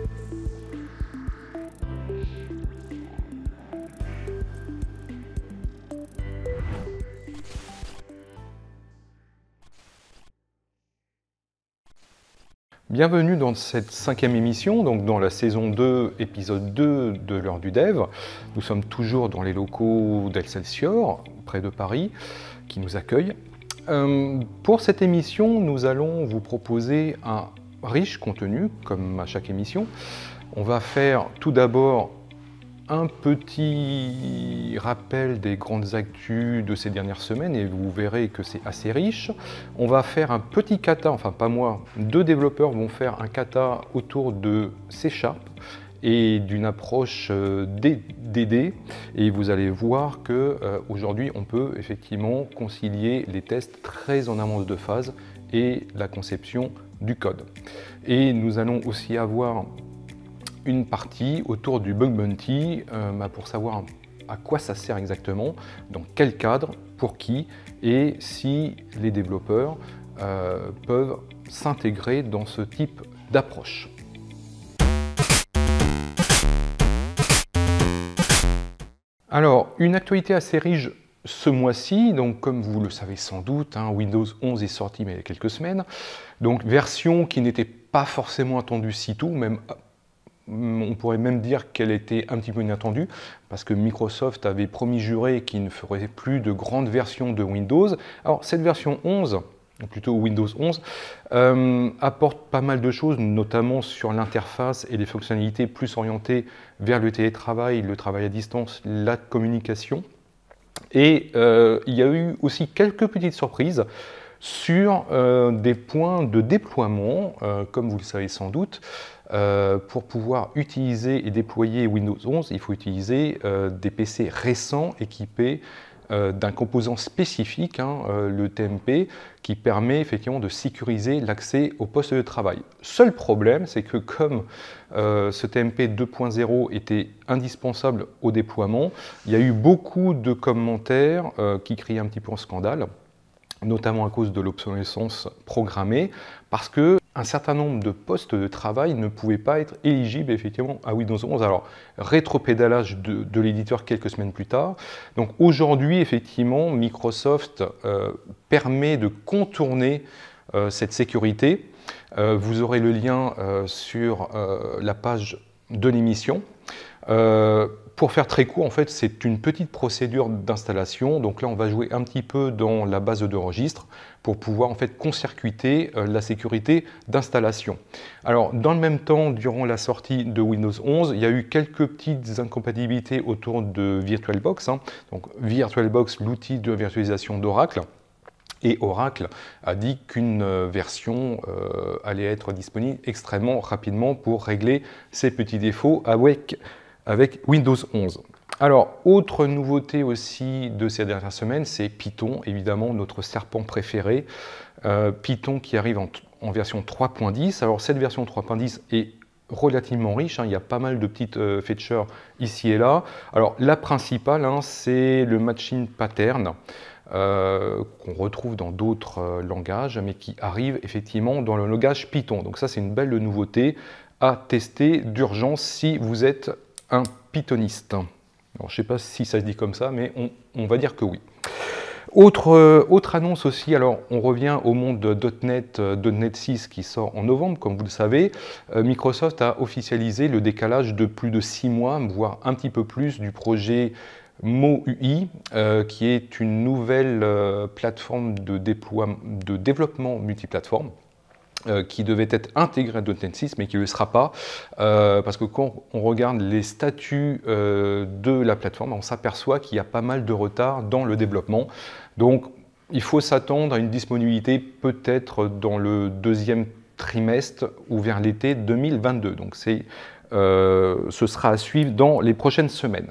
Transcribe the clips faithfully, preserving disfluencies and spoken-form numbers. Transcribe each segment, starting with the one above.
Bienvenue dans cette cinquième émission, donc dans la saison deux, épisode deux de l'heure du dev. Nous sommes toujours dans les locaux d'Excelsior, près de Paris, qui nous accueillent. Euh, pour cette émission, nous allons vous proposer un riche contenu, comme à chaque émission. On va faire tout d'abord un petit rappel des grandes actus de ces dernières semaines et vous verrez que c'est assez riche. On va faire un petit kata, enfin pas moi, deux développeurs vont faire un kata autour de C Sharp et d'une approche D D et vous allez voir que euh, aujourd'hui on peut effectivement concilier les tests très en avance de phase et la conception du code. Et nous allons aussi avoir une partie autour du bug bounty euh, bah pour savoir à quoi ça sert exactement, dans quel cadre, pour qui et si les développeurs euh, peuvent s'intégrer dans ce type d'approche. Alors, une actualité assez riche ce mois-ci, donc comme vous le savez sans doute, hein, Windows onze est sorti mais il y a quelques semaines, donc version qui n'était pas forcément attendue si tôt, même on pourrait même dire qu'elle était un petit peu inattendue parce que Microsoft avait promis juré qu'il ne ferait plus de grandes versions de Windows. Alors cette version onze, ou plutôt Windows onze, euh, apporte pas mal de choses, notamment sur l'interface et les fonctionnalités plus orientées vers le télétravail, le travail à distance, la communication. Et euh, il y a eu aussi quelques petites surprises sur euh, des points de déploiement, euh, comme vous le savez sans doute. Euh, pour pouvoir utiliser et déployer Windows onze, il faut utiliser euh, des P C récents équipés euh, d'un composant spécifique, hein, euh, le T M P, qui permet effectivement de sécuriser l'accès au poste de travail. Seul problème, c'est que comme euh, ce T M P deux point zéro était indispensable au déploiement, il y a eu beaucoup de commentaires euh, qui crient un petit peu en scandale, notamment à cause de l'obsolescence programmée, parce que un certain nombre de postes de travail ne pouvaient pas être éligibles effectivement à Windows onze. Alors, rétropédalage de, de l'éditeur quelques semaines plus tard. Donc aujourd'hui, effectivement, Microsoft euh, permet de contourner euh, cette sécurité. Euh, vous aurez le lien euh, sur euh, la page de l'émission. Euh, pour faire très court, en fait, c'est une petite procédure d'installation. Donc là, on va jouer un petit peu dans la base de registre pour pouvoir en fait court-circuiter euh, la sécurité d'installation. Alors, dans le même temps, durant la sortie de Windows onze, il y a eu quelques petites incompatibilités autour de VirtualBox. Hein. Donc, VirtualBox, l'outil de virtualisation d'Oracle. Et Oracle a dit qu'une version euh, allait être disponible extrêmement rapidement pour régler ces petits défauts avec, avec Windows onze. Alors, autre nouveauté aussi de ces dernières semaines, c'est Python, évidemment notre serpent préféré. Euh, Python qui arrive en, en version trois point dix. Alors, cette version trois point dix est relativement riche, hein, il y a pas mal de petites euh, features ici et là. Alors, la principale, hein, c'est le matching pattern. Euh, qu'on retrouve dans d'autres euh, langages, mais qui arrive effectivement dans le langage Python. Donc ça, c'est une belle nouveauté à tester d'urgence si vous êtes un pythoniste. Alors, je ne sais pas si ça se dit comme ça, mais on, on va dire que oui. Autre, euh, autre annonce aussi, alors on revient au monde de .NET, euh, .NET six qui sort en novembre, comme vous le savez. Euh, Microsoft a officialisé le décalage de plus de six mois, voire un petit peu plus, du projet Mo U I, euh, qui est une nouvelle euh, plateforme de, déploiement, de développement multiplateforme, euh, qui devait être intégrée à .NET six, mais qui ne le sera pas, euh, parce que quand on regarde les statuts euh, de la plateforme, on s'aperçoit qu'il y a pas mal de retard dans le développement. Donc, il faut s'attendre à une disponibilité peut-être dans le deuxième trimestre ou vers l'été deux mille vingt-deux. Donc, c'est, euh, ce sera à suivre dans les prochaines semaines.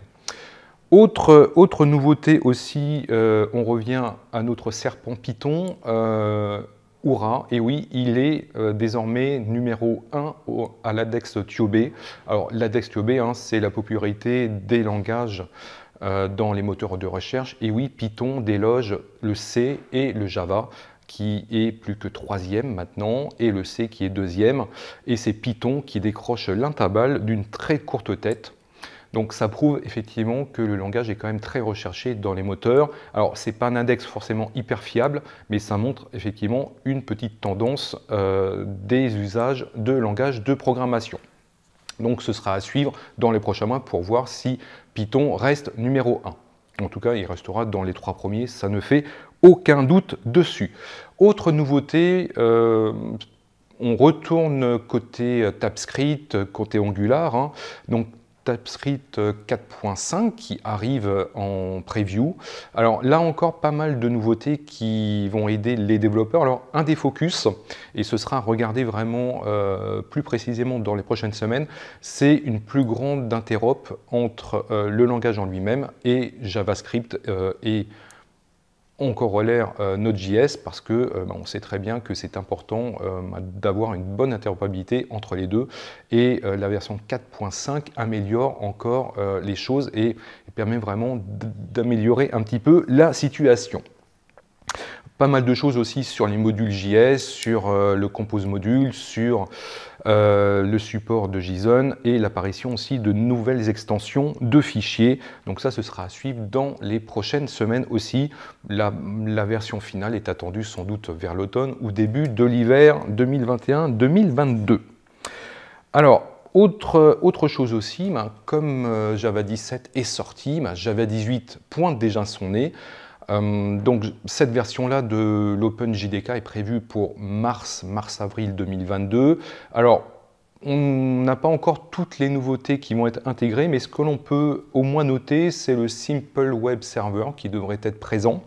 Autre, autre nouveauté aussi, euh, on revient à notre serpent Python, euh, Oura, et oui, il est euh, désormais numéro un au, à l'index TIOBE. Alors l'index TIOBE, hein, c'est la popularité des langages euh, dans les moteurs de recherche, et oui, Python déloge le C et le Java, qui est plus que troisième maintenant, et le C qui est deuxième, et c'est Python qui décroche l'intervalle d'une très courte tête. Donc ça prouve effectivement que le langage est quand même très recherché dans les moteurs. Alors ce n'est pas un index forcément hyper fiable, mais ça montre effectivement une petite tendance euh, des usages de langage de programmation. Donc ce sera à suivre dans les prochains mois pour voir si Python reste numéro un. En tout cas, il restera dans les trois premiers, ça ne fait aucun doute dessus. Autre nouveauté, euh, on retourne côté TypeScript, côté Angular. Hein. Donc TypeScript quatre point cinq qui arrive en preview. Alors là encore, pas mal de nouveautés qui vont aider les développeurs. Alors un des focus, et ce sera regardé vraiment euh, plus précisément dans les prochaines semaines, c'est une plus grande interop entre euh, le langage en lui-même et JavaScript euh, et en corollaire euh, Node.js, parce que euh, bah, on sait très bien que c'est important euh, d'avoir une bonne interopérabilité entre les deux, et euh, la version quatre point cinq améliore encore euh, les choses et, et permet vraiment d'améliorer un petit peu la situation. Pas mal de choses aussi sur les modules J S, sur euh, le compose module, sur euh, le support de JSON et l'apparition aussi de nouvelles extensions de fichiers. Donc ça, ce sera à suivre dans les prochaines semaines aussi. La, la version finale est attendue sans doute vers l'automne ou début de l'hiver deux mille vingt et un deux mille vingt-deux. Alors, autre, autre chose aussi, ben, comme euh, Java dix-sept est sorti, ben, Java dix-huit pointe déjà son nez. Euh, donc cette version-là de l'OpenJDK est prévue pour mars, mars-avril deux mille vingt-deux. Alors, on n'a pas encore toutes les nouveautés qui vont être intégrées, mais ce que l'on peut au moins noter, c'est le Simple Web Server qui devrait être présent.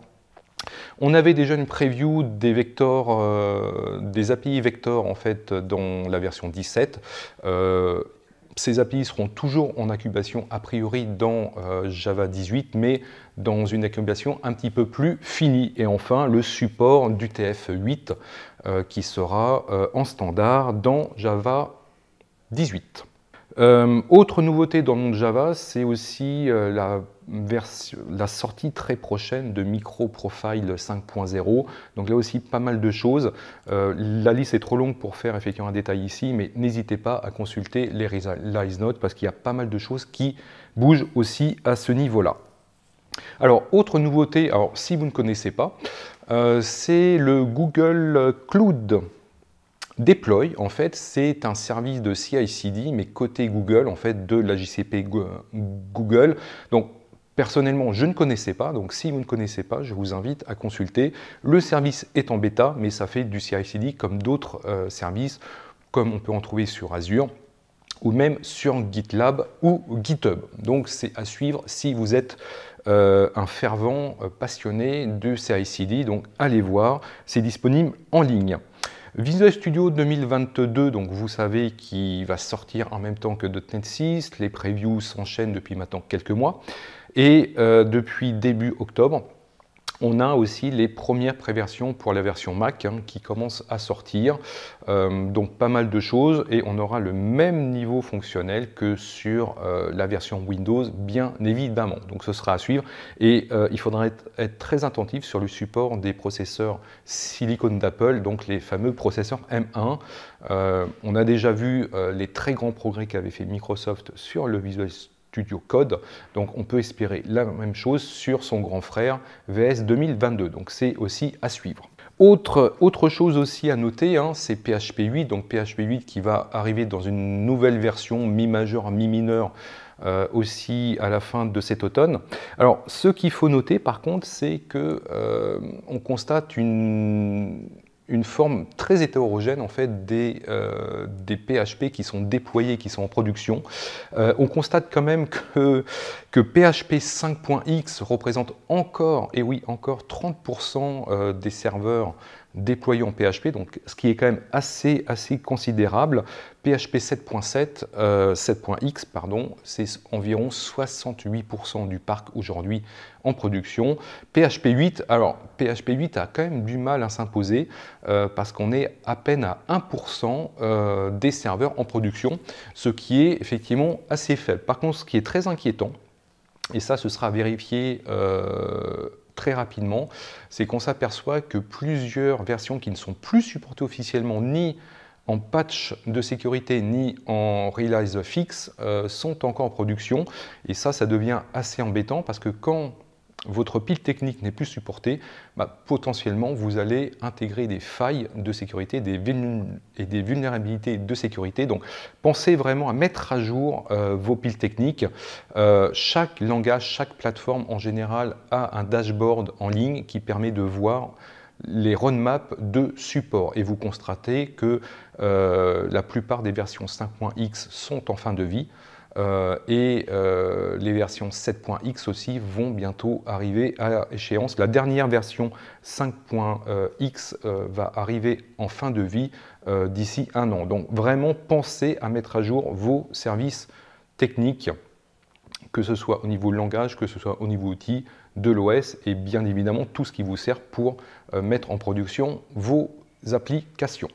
On avait déjà une preview des vecteurs, euh, des A P I vecteurs en fait dans la version dix-sept. Euh, Ces A P I seront toujours en incubation a priori dans euh, Java dix-huit, mais dans une incubation un petit peu plus finie. Et enfin, le support d'U T F huit euh, qui sera euh, en standard dans Java dix-huit. Euh, autre nouveauté dans le monde Java, c'est aussi euh, la, version, la sortie très prochaine de MicroProfile cinq point zéro. Donc là aussi, pas mal de choses. Euh, la liste est trop longue pour faire effectivement un détail ici, mais n'hésitez pas à consulter les release notes parce qu'il y a pas mal de choses qui bougent aussi à ce niveau-là. Alors, autre nouveauté, alors si vous ne connaissez pas, euh, c'est le Google Cloud Deploy. En fait, c'est un service de C I C D, mais côté Google, en fait, de la J C P Google. Donc, personnellement, je ne connaissais pas, donc si vous ne connaissez pas, je vous invite à consulter. Le service est en bêta, mais ça fait du C I C D comme d'autres euh, services, comme on peut en trouver sur Azure, ou même sur GitLab ou GitHub. Donc, c'est à suivre si vous êtes euh, un fervent euh, passionné de C I C D. Donc, allez voir, c'est disponible en ligne. Visual Studio deux mille vingt-deux, donc vous savez qu'il va sortir en même temps que .N E T six, les previews s'enchaînent depuis maintenant quelques mois, et euh, depuis début octobre, on a aussi les premières préversions pour la version Mac hein, qui commencent à sortir, euh, donc pas mal de choses, et on aura le même niveau fonctionnel que sur euh, la version Windows, bien évidemment. Donc ce sera à suivre, et euh, il faudra être, être très attentif sur le support des processeurs Silicon d'Apple, donc les fameux processeurs M un. Euh, on a déjà vu euh, les très grands progrès qu'avait fait Microsoft sur le Visual Studio Code, donc on peut espérer la même chose sur son grand frère V S deux mille vingt-deux, donc c'est aussi à suivre. Autre, autre chose aussi à noter, hein, c'est P H P huit, donc P H P huit qui va arriver dans une nouvelle version mi-majeur, mi-mineur, euh, aussi à la fin de cet automne. Alors ce qu'il faut noter par contre, c'est que euh, on constate une une forme très hétérogène en fait des, euh, des P H P qui sont déployés, qui sont en production. Euh, on constate quand même que, que P H P cinq point X représente encore, et oui encore, trente pour cent euh, des serveurs déployés en P H P, donc ce qui est quand même assez, assez considérable. P H P sept point sept, euh, sept point X, pardon, c'est environ soixante-huit pour cent du parc aujourd'hui en production. P H P huit, alors P H P huit a quand même du mal à s'imposer euh, parce qu'on est à peine à un pour cent euh, des serveurs en production, ce qui est effectivement assez faible. Par contre, ce qui est très inquiétant, et ça ce sera vérifié euh, très rapidement, c'est qu'on s'aperçoit que plusieurs versions qui ne sont plus supportées officiellement ni en patch de sécurité ni en release fixe euh, sont encore en production. Et ça, ça devient assez embêtant parce que quand votre pile technique n'est plus supportée, bah, potentiellement vous allez intégrer des failles de sécurité des et des vulnérabilités de sécurité. Donc pensez vraiment à mettre à jour euh, vos piles techniques. Euh, chaque langage, chaque plateforme en général a un dashboard en ligne qui permet de voir les roadmaps de support. Et vous constatez que euh, la plupart des versions cinq point X sont en fin de vie. Euh, et euh, les versions sept point X aussi vont bientôt arriver à échéance. La dernière version cinq point X euh, va arriver en fin de vie euh, d'ici un an. Donc vraiment pensez à mettre à jour vos services techniques, que ce soit au niveau langage, que ce soit au niveau outil de l'O S et bien évidemment tout ce qui vous sert pour euh, mettre en production vos applications.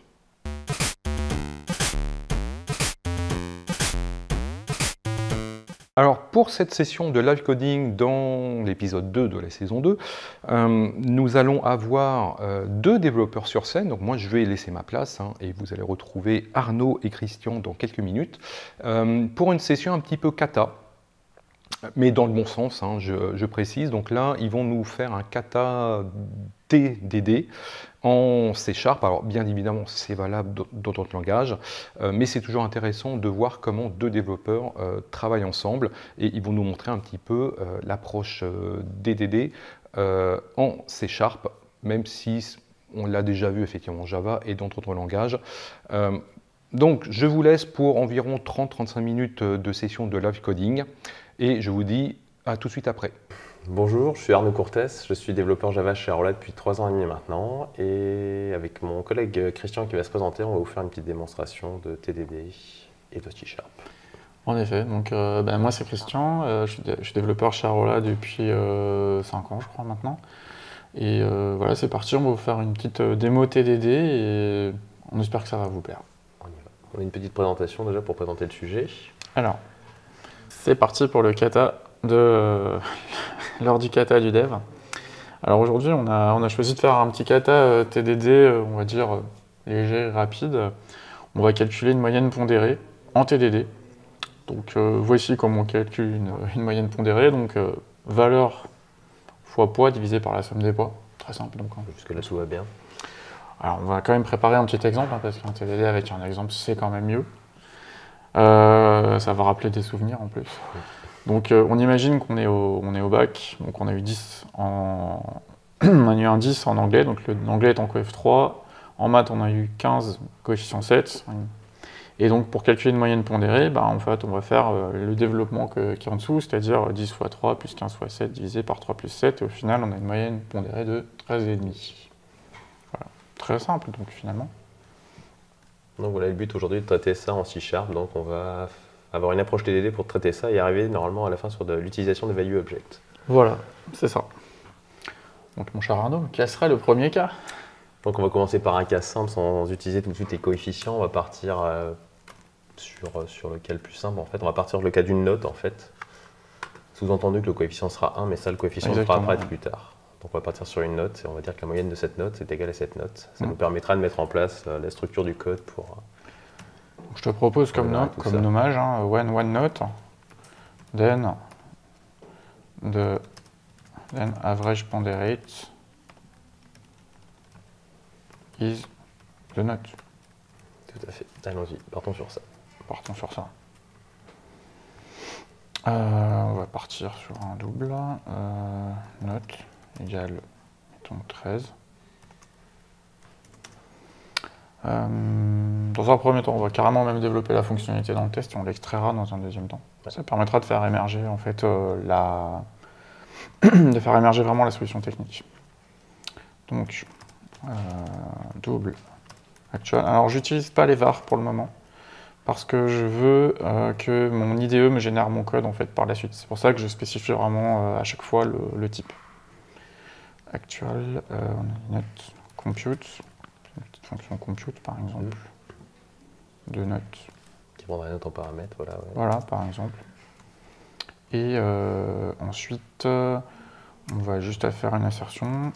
Alors pour cette session de live coding dans l'épisode deux de la saison deux, euh, nous allons avoir euh, deux développeurs sur scène. Donc moi je vais laisser ma place hein, et vous allez retrouver Arnaud et Christian dans quelques minutes euh, pour une session un petit peu kata. Mais dans le bon sens, hein, je, je précise. Donc là, ils vont nous faire un kata T D D en C Sharp. Alors bien évidemment, c'est valable dans d'autres langages, euh, mais c'est toujours intéressant de voir comment deux développeurs euh, travaillent ensemble. Et ils vont nous montrer un petit peu euh, l'approche euh, D D D euh, en C Sharp, même si on l'a déjà vu effectivement en Java et dans d'autres langages. Euh, donc je vous laisse pour environ trente à trente-cinq minutes de session de live coding. Et je vous dis à tout de suite après. Bonjour, je suis Arnaud Courtès, je suis développeur Java chez Arola depuis trois ans et demi maintenant. Et avec mon collègue Christian qui va se présenter, on va vous faire une petite démonstration de T D D et de C Sharp. En effet, donc euh, ben, moi c'est Christian, euh, je, suis je suis développeur chez Arola depuis euh, cinq ans je crois maintenant. Et euh, voilà, c'est parti, on va vous faire une petite démo T D D et on espère que ça va vous plaire. On y va. On a une petite présentation déjà pour présenter le sujet. Alors, c'est parti pour le kata de euh, l'heure du kata du dev. Alors aujourd'hui, on a, on a choisi de faire un petit kata euh, T D D, euh, on va dire euh, léger, rapide. On va calculer une moyenne pondérée en T D D. Donc euh, voici comment on calcule une, une moyenne pondérée. Donc euh, valeur fois poids divisé par la somme des poids. Très simple donc. Hein. Jusque là tout va bien. Alors on va quand même préparer un petit exemple, hein, parce qu'un T D D avec un exemple c'est quand même mieux. Euh, ça va rappeler des souvenirs en plus. Donc euh, on imagine qu'on est, on est au bac, donc on a eu dix en... on a eu un dix en anglais, donc l'anglais est en coef trois, en maths on a eu quinze, coefficient sept, et donc pour calculer une moyenne pondérée, bah, en fait on va faire euh, le développement que, qui est en dessous, c'est-à-dire dix fois trois plus quinze fois sept divisé par trois plus sept, et au final on a une moyenne pondérée de treize virgule cinq. Voilà. Très simple donc finalement. Donc voilà le but aujourd'hui de traiter ça en C Sharp, donc on va avoir une approche T D D pour traiter ça et arriver normalement à la fin sur de l'utilisation de value object. Voilà, c'est ça. Donc mon cher Arnaud, quel serait le premier cas? Donc on va commencer par un cas simple sans utiliser tout de suite les coefficients, on va partir euh, sur, sur le cas le plus simple en fait, on va partir sur le cas d'une note en fait. Sous-entendu que le coefficient sera un, mais ça le coefficient sera apparaître plus tard. Donc on va partir sur une note et on va dire que la moyenne de cette note est égale à cette note. Ça mmh. nous permettra de mettre en place euh, la structure du code pour... Euh, Je te propose comme, note, comme nommage, hein, when one note, then, the, then average ponderate is the note. Tout à fait. Allons-y, partons sur ça. Partons sur ça. Euh, on va partir sur un double. Euh, note égale, mettons, treize. Euh, dans un premier temps, on va carrément même développer la fonctionnalité dans le test et on l'extraira dans un deuxième temps. Ouais. Ça permettra de faire émerger en fait euh, la, de faire émerger vraiment la solution technique. Donc euh, double actual. Alors j'utilise pas les var pour le moment parce que je veux euh, que mon I D E me génère mon code en fait par la suite. C'est pour ça que je spécifie vraiment euh, à chaque fois le, le type. Actual, euh, note compute. Une petite fonction compute par exemple, mmh. de note. Qui prendra une note en paramètre, voilà. Ouais. Voilà, par exemple. Et euh, ensuite, euh, On va juste à faire une assertion.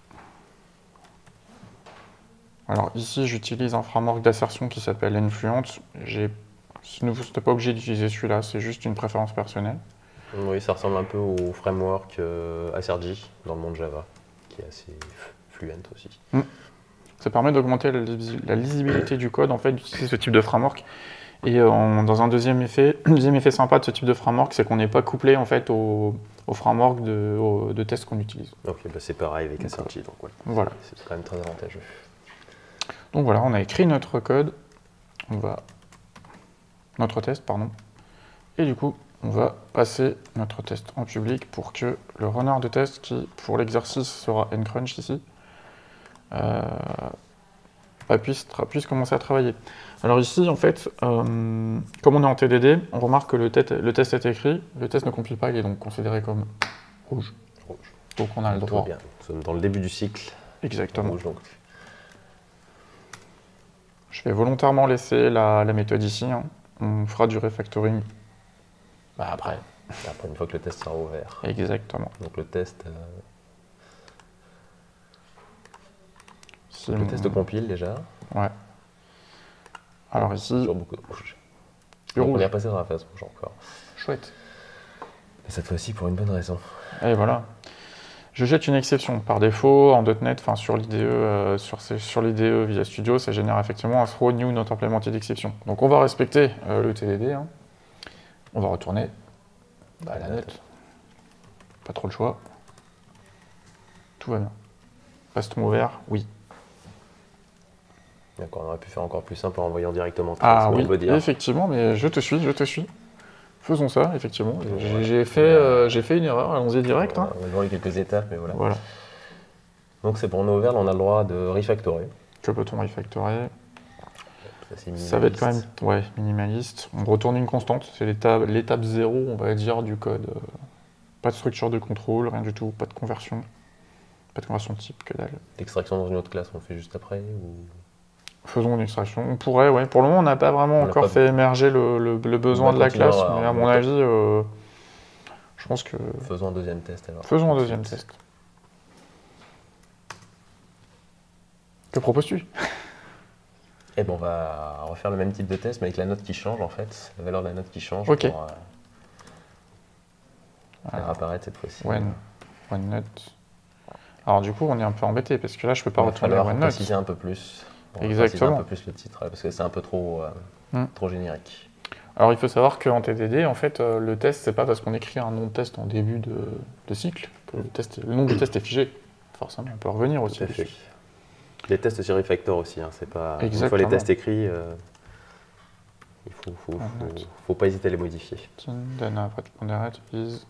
Alors ici, j'utilise un framework d'assertion qui s'appelle Influent. J'ai... Vous n'êtes pas obligé d'utiliser celui-là, c'est juste une préférence personnelle. Oui, ça ressemble un peu au framework euh, Acergy dans le monde Java, qui est assez fluent aussi. Mm. Ça permet d'augmenter la, lisi la lisibilité du code, en fait, d'utiliser ce type de framework. Et euh, en, dans un deuxième effet, un deuxième effet sympa de ce type de framework, c'est qu'on n'est pas couplé en fait au, au framework de, au, de test qu'on utilise. Ok, bah c'est pareil avec Acergy, donc ouais. Voilà. C'est quand même très avantageux. Donc voilà, on a écrit notre code, on va notre test, pardon, et du coup, on va passer notre test en public pour que le runner de test, qui pour l'exercice sera ncrunch ici, euh, bah, puisse, puisse commencer à travailler. Alors ici, en fait, euh, comme on est en T D D, on remarque que le, test, le test est écrit, le test ne compile pas, il est donc considéré comme rouge. Rouge. Donc on a le droit. Bien. Nous sommes dans le début du cycle. Exactement. Rouge, donc. Je vais volontairement laisser la, la méthode ici. Hein. On fera du refactoring bah, après. Après, une fois que le test sera ouvert. Exactement. Donc le test. Euh... Si le mon... test compile déjà. Ouais. Alors ici. Sur beaucoup de rouge. Du rouge. On est repassé dans la phase rouge encore. Chouette. Et cette fois-ci pour une bonne raison. Et voilà. Je jette une exception. Par défaut, en .NET, enfin sur l'I D E, euh, sur, sur l'I D E Visual Studio, ça génère effectivement un throw new not implemented exception. Donc on va respecter euh, le T D D. Hein. On va retourner bah, la note. Pas trop le choix. Tout va bien. Restons ouverts, oui. D'accord, on aurait pu faire encore plus simple en envoyant directement. Ah oui, on peut dire. effectivement, mais je te suis, je te suis. Faisons ça, effectivement. J'ai fait, euh, j'ai fait une erreur, allons-y direct. Hein. On va voir quelques étapes, mais voilà. voilà. Donc c'est bon, on est ouvert, on a le droit de refactorer. Que peut-on refactorer? Ça, ça va être quand même ouais, minimaliste. On retourne une constante, c'est l'étape zéro, on va dire, du code. Pas de structure de contrôle, rien du tout, pas de conversion. Pas de conversion de type, que dalle. L'extraction dans une autre classe, on le fait juste après ou... Faisons une extraction. On pourrait, ouais. Pour le moment, on n'a pas vraiment on encore pas... fait émerger le, le, le besoin de la classe, à... mais à mon avis, euh, je pense que... Faisons un deuxième test alors. Faisons un deuxième test. Que proposes-tu? Eh ben, on va refaire le même type de test, mais avec la note qui change, en fait. La valeur de la note qui change okay. pour euh, faire alors, apparaître cette fois-ci. When, when note. Alors du coup, on est un peu embêté, parce que là, je peux pas retourner when note. On va préciser un peu plus. On Exactement. un peu plus le titre, parce que c'est un peu trop, euh, hmm. trop générique. Alors il faut savoir qu'en T D D, en fait, euh, le test, c'est pas parce qu'on écrit un nom de test en début de, de cycle que le, test, le nom du test est figé. Forcément, on peut revenir aussi dessus. Les tests sur refactor aussi, hein, c'est pas... Exactement. Une fois les tests écrits, euh, il faut, faut, faut, faut pas hésiter à les modifier. Then ponderate is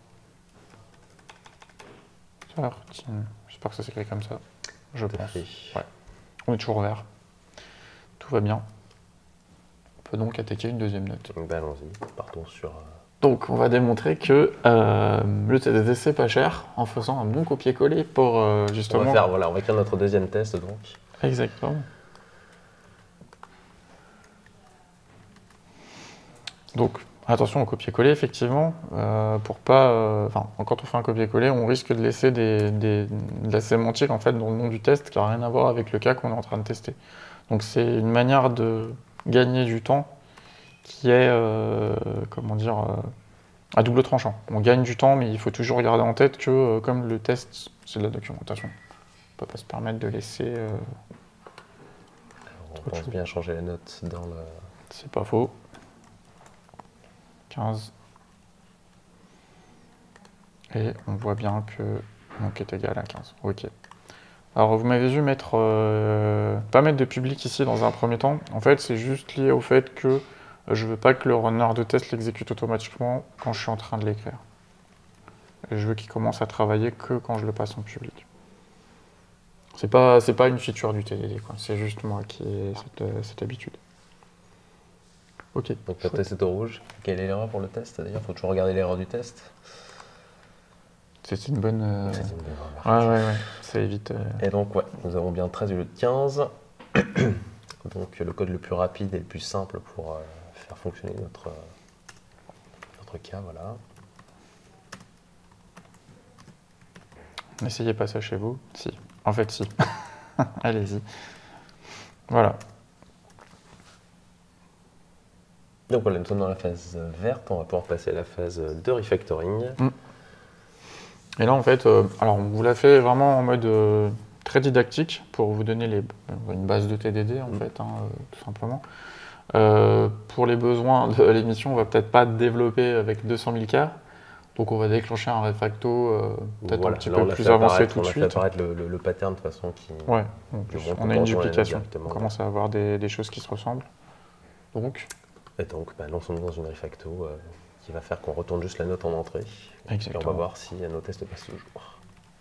thirteen. J'espère que ça s'écrit comme ça. Je Tout pense. Ouais. On est toujours vert. Tout va bien. On peut donc attaquer une deuxième note. Ben allons-y, partons sur... Euh... Donc on va démontrer que euh, le T D D c'est pas cher en faisant un bon copier-coller pour euh, justement... On va faire, voilà, on va écrire notre deuxième test donc. Exactement. Donc attention au copier-coller effectivement, euh, pour pas... Euh, enfin, quand on fait un copier-coller, on risque de laisser des, des, de la sémantique en fait dans le nom du test qui n'a rien à voir avec le cas qu'on est en train de tester. Donc c'est une manière de gagner du temps qui est, euh, comment dire, euh, à double tranchant. On gagne du temps, mais il faut toujours garder en tête que, euh, comme le test, c'est de la documentation, on ne peut pas se permettre de laisser... Euh, Alors, on pense bien changer la note dans le... C'est pas faux. quinze. Et on voit bien que donc est égal à quinze. Ok. Alors vous m'avez vu mettre, euh, pas mettre de public ici dans un premier temps. En fait, c'est juste lié au fait que je veux pas que le runner de test l'exécute automatiquement quand je suis en train de l'écrire. Et je veux qu'il commence à travailler que quand je le passe en public. C'est pas, c'est pas une feature du T D D, quoi. C'est juste moi qui ai cette, cette habitude. Ok. Donc le test est au rouge. Quelle est l'erreur pour le test d'ailleurs? Il faut toujours regarder l'erreur du test. C'est une bonne... Euh... C'est une bonne remarque. Ouais, ouais, ouais. Ça évite... Euh... Et donc, ouais, nous avons bien treize au lieu de quinze. Donc le code le plus rapide et le plus simple pour euh, faire fonctionner notre, euh, notre cas, voilà. N'essayez pas ça chez vous. Si. En fait, si. Allez-y. Voilà. Donc voilà, nous sommes dans la phase verte, on va pouvoir passer à la phase de refactoring. Mm. Et là, en fait, euh, alors on vous l'a fait vraiment en mode euh, très didactique pour vous donner les, euh, une base de T D D, en mm. fait, hein, euh, tout simplement. Euh, pour les besoins de l'émission, on va peut-être pas développer avec deux cent mille K, donc on va déclencher un refacto euh, peut-être voilà, un petit là, peu plus avancé tout de suite. On a fait apparaître le, le, le pattern de façon qui... Ouais, donc, on a une duplication, on commence à avoir des, des choses qui se ressemblent. Donc, Et donc, bah, lançons-nous dans une refacto euh, qui va faire qu'on retourne juste la note en entrée. Exactement. Et on va voir si nos tests passent toujours.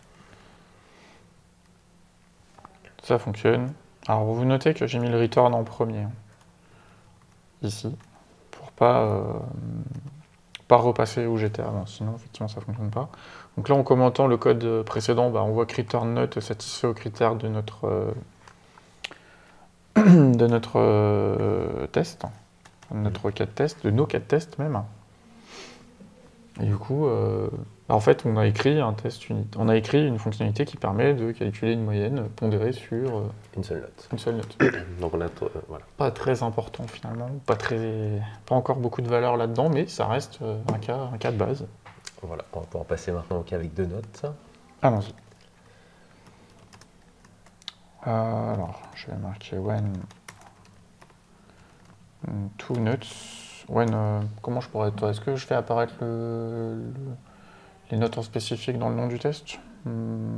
Ça fonctionne. Alors vous notez que j'ai mis le return en premier. Hein. Ici. Pour pas, euh, pas repasser où j'étais avant. Sinon, effectivement, ça ne fonctionne pas. Donc là, en commentant le code précédent, bah, on voit que return note satisfait aux critères de notre, euh, de notre euh, test. De notre requête test, de nos cas de test même. Et du coup, euh, en fait, on a écrit un test unit. On a écrit une fonctionnalité qui permet de calculer une moyenne pondérée sur euh, une seule note. Une seule note. Donc on a euh, voilà. Pas très important finalement, pas très, pas encore beaucoup de valeur là-dedans, mais ça reste euh, un cas, un cas de base. Voilà, on va pouvoir passer maintenant au cas avec deux notes. Allons-y. Euh, alors, je vais marquer when two notes. When, euh, comment je pourrais être Est-ce que je fais apparaître le, le, les notes en spécifique dans le nom du test hmm.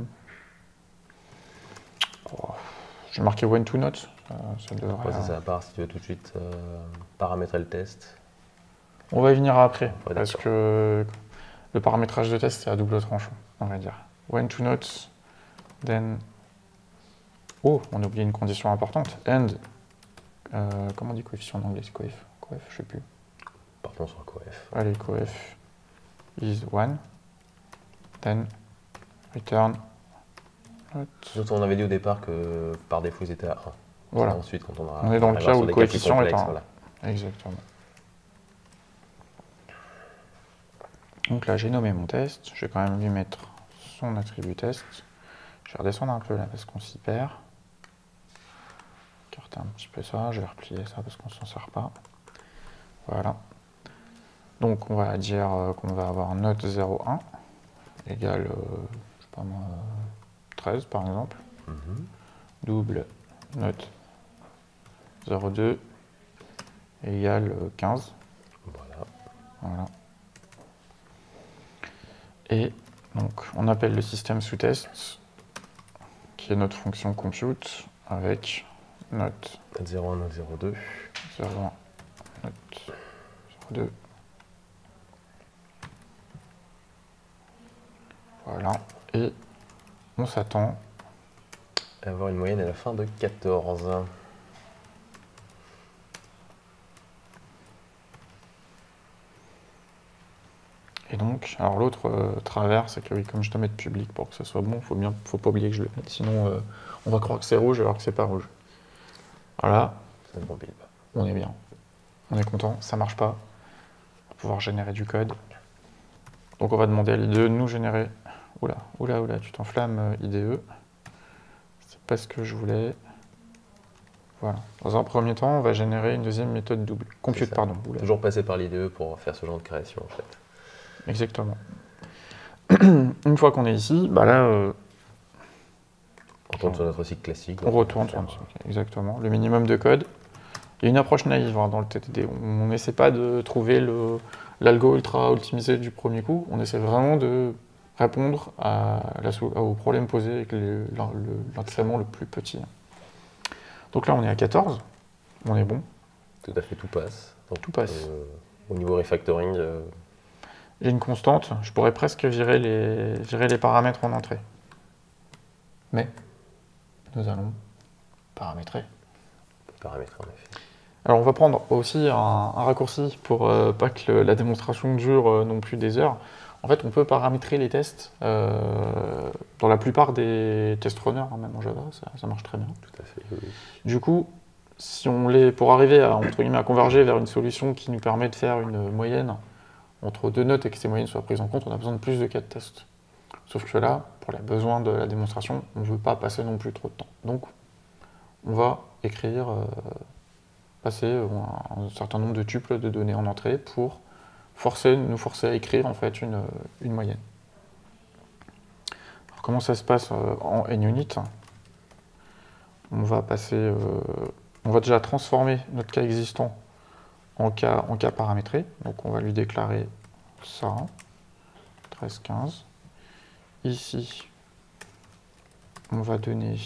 oh. Je vais marquer when two notes. Euh, ça devrait. Ouais, ça, ça part si tu veux tout de suite euh, paramétrer le test. On va y venir après, ouais, parce que le paramétrage de test c'est à double tranchant, on va dire. When two notes, then. Oh, on a oublié une condition importante. And. Euh, comment on dit coefficient en anglais? C'est coef. Coef, je sais plus. Partons sur coef. Allez, coef is one. Then return. Note. On avait dit au départ que par défaut ils étaient à un. Voilà. Ensuite, quand on, on est dans le cas où le coefficient est un. Voilà. Exactement. Donc là, j'ai nommé mon test. Je vais quand même lui mettre son attribut test. Je vais redescendre un peu là parce qu'on s'y perd. Écarter un petit peu ça. Je vais replier ça parce qu'on ne s'en sert pas. Voilà. Donc on va dire qu'on va avoir note zéro un égale, euh, je sais pas moi, treize par exemple. Mm-hmm. Double note zéro deux égale quinze. Voilà. Voilà. Et donc on appelle le système sous test, qui est notre fonction compute, avec note zéro un, note zéro deux. zéro un, note zéro deux. Voilà. Et on s'attend à avoir une moyenne à la fin de quatorze. Et donc, alors l'autre euh, travers, c'est que oui, comme je dois mettre public pour que ce soit bon, faut bien, faut pas oublier que je le mette, sinon euh, on va croire que c'est rouge alors que c'est pas rouge. Voilà. Ça ne compile pas. On est bien. On est content, ça marche pas. On va pouvoir générer du code. Donc on va demander à l'I D E de nous générer. Oula, oula, oula, tu t'enflammes I D E. C'est pas ce que je voulais. Voilà. Dans un premier temps, on va générer une deuxième méthode double. Compute, pardon. Oula. Toujours passer par l'I D E pour faire ce genre de création en fait. Exactement. Une fois qu'on est ici, bah là... Euh, on retourne sur notre cycle classique. On retourne sur notre cycle, exactement. Le minimum de code. Il y a une approche naïve hein, dans le T T D. On n'essaie pas de trouver l'algo ultra optimisé du premier coup. On essaie vraiment de répondre à la, au problème posé avec l'incrément le, le plus petit. Donc là, on est à quatorze. On est bon. Tout à fait, tout passe. Donc, tout passe. Euh, au niveau refactoring... Euh... J'ai une constante. Je pourrais presque virer les, virer les paramètres en entrée. Mais nous allons paramétrer. Paramétrer, en effet. Alors on va prendre aussi un, un raccourci pour euh, pas que le, la démonstration dure euh, non plus des heures. En fait, on peut paramétrer les tests euh, dans la plupart des test runners, hein, même en Java, ça, ça marche très bien. Tout à fait, oui. Du coup, si on les, pour arriver à, entre guillemets, à converger vers une solution qui nous permet de faire une moyenne entre deux notes et que ces moyennes soient prises en compte, on a besoin de plus de cas de test. Sauf que là, pour les besoins de la démonstration, on ne veut pas passer non plus trop de temps. Donc, on va écrire, euh, passer un, un certain nombre de tuples de données en entrée pour forcer, nous forcer à écrire en fait une, une moyenne. Alors, comment ça se passe euh, en NUnit? On va passer, euh, on va déjà transformer notre cas existant en cas, en cas paramétré. Donc on va lui déclarer ça, treize quinze. Ici, on va donner,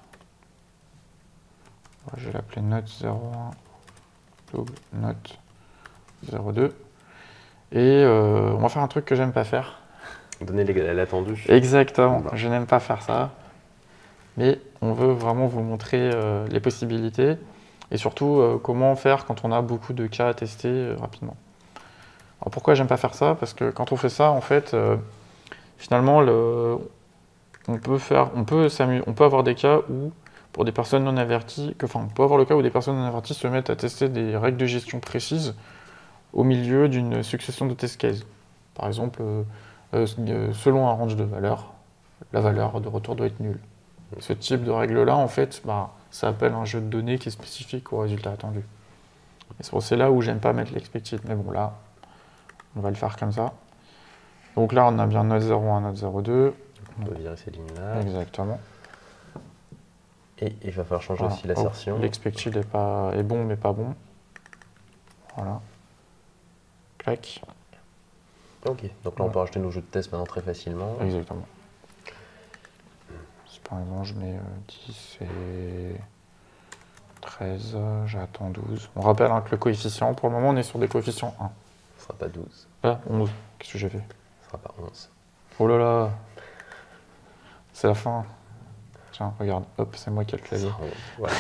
je vais l'appeler note zéro un, log note zéro deux. Et euh, on va faire un truc que j'aime pas faire. Donner l'attendu. Exactement, Bah. je n'aime pas faire ça. Mais on veut vraiment vous montrer euh, les possibilités et surtout euh, comment faire quand on a beaucoup de cas à tester euh, rapidement. Alors pourquoi j'aime pas faire ça? Parce que quand on fait ça, en fait, euh, finalement, le, on peut faire, on peut s'amuser, on peut avoir des cas où, pour des personnes non averties, que, enfin, on peut avoir le cas où des personnes non averties se mettent à tester des règles de gestion précises au milieu d'une succession de test cases. Par exemple, euh, euh, selon un range de valeurs, la valeur de retour doit être nulle. Ce type de règle-là, en fait, bah, ça appelle un jeu de données qui est spécifique au résultat attendu. Et c'est là où j'aime pas mettre l'expected. Mais bon, là, on va le faire comme ça. Donc là, on a bien note zéro un, note zéro deux. On peut virer ces lignes-là. Exactement. Et il va falloir changer Voilà. aussi l'assertion. Oh, l'expected est, pas, est bon, mais pas bon. Voilà. Clac. Ok, donc là, on peut rajouter nos jeux de test maintenant très facilement. Exactement. Si par exemple, je mets euh, dix et treize, j'attends douze. On rappelle hein, que le coefficient, pour le moment, on est sur des coefficients un. Ce sera pas douze. Ah, onze. Qu'est-ce que j'ai fait? Ce sera pas onze. Oh là là. C'est la fin. Tiens, regarde. Hop, c'est moi qui ai le clavier. Voilà.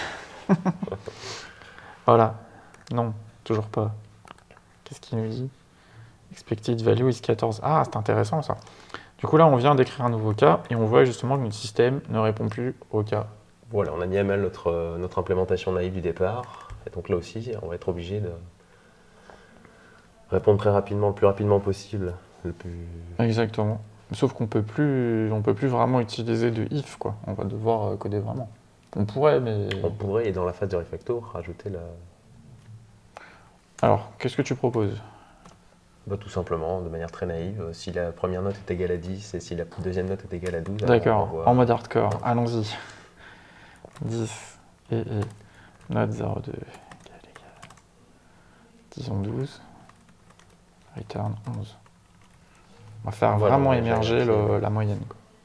Voilà. Non, toujours pas. Qu'est-ce qu'il nous dit? Expected value is quatorze. Ah, c'est intéressant ça. Du coup, là, on vient d'écrire un nouveau cas et on voit justement que notre système ne répond plus au cas. Voilà, on a mis à mal notre, notre implémentation naïve du départ. Et donc là aussi, on va être obligé de répondre très rapidement, le plus rapidement possible. Le plus... Exactement. Sauf qu'on peut plus, on peut plus vraiment utiliser de if, quoi. On va devoir coder vraiment. On pourrait, mais... On pourrait, et dans la phase de refactor, rajouter la... Alors, qu'est-ce que tu proposes? Bah, tout simplement, de manière très naïve, si la première note est égale à dix et si la deuxième note est égale à douze... D'accord, voit... en mode hardcore, ouais. Allons-y. dix et, et note zéro deux égale égale. Disons douze. Return onze. On va faire voilà, vraiment ouais, émerger le, le, la moyenne.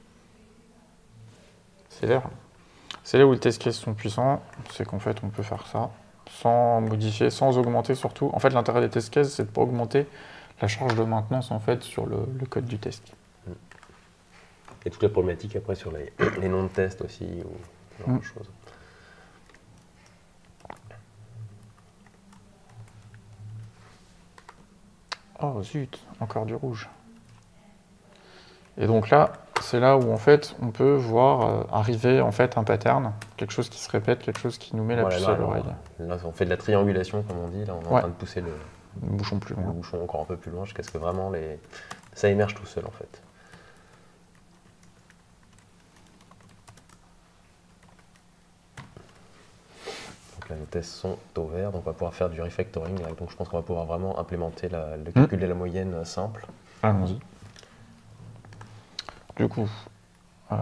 C'est là. C'est là où les test cases sont puissants, c'est qu'en fait on peut faire ça sans modifier, sans augmenter surtout. En fait l'intérêt des test cases c'est de ne pas augmenter la charge de maintenance en fait sur le, le code du test. Et toute la problématique après sur les, les noms de test aussi, ou ce genre mm. de choses. Oh zut, encore du rouge. Et donc là, c'est là où en fait on peut voir euh, arriver en fait un pattern, quelque chose qui se répète, quelque chose qui nous met la Voilà, puce là, à l'oreille. Là, on fait de la triangulation comme on dit, là on est ouais. en train de pousser le, le bouchon plus loin. Le bouchon encore un peu plus loin jusqu'à ce que vraiment les... ça émerge tout seul en fait. Donc là, nos tests sont au vert, donc on va pouvoir faire du refactoring. Donc je pense qu'on va pouvoir vraiment implémenter la, le calcul mmh. de la moyenne simple. Allons-y. Du coup, euh...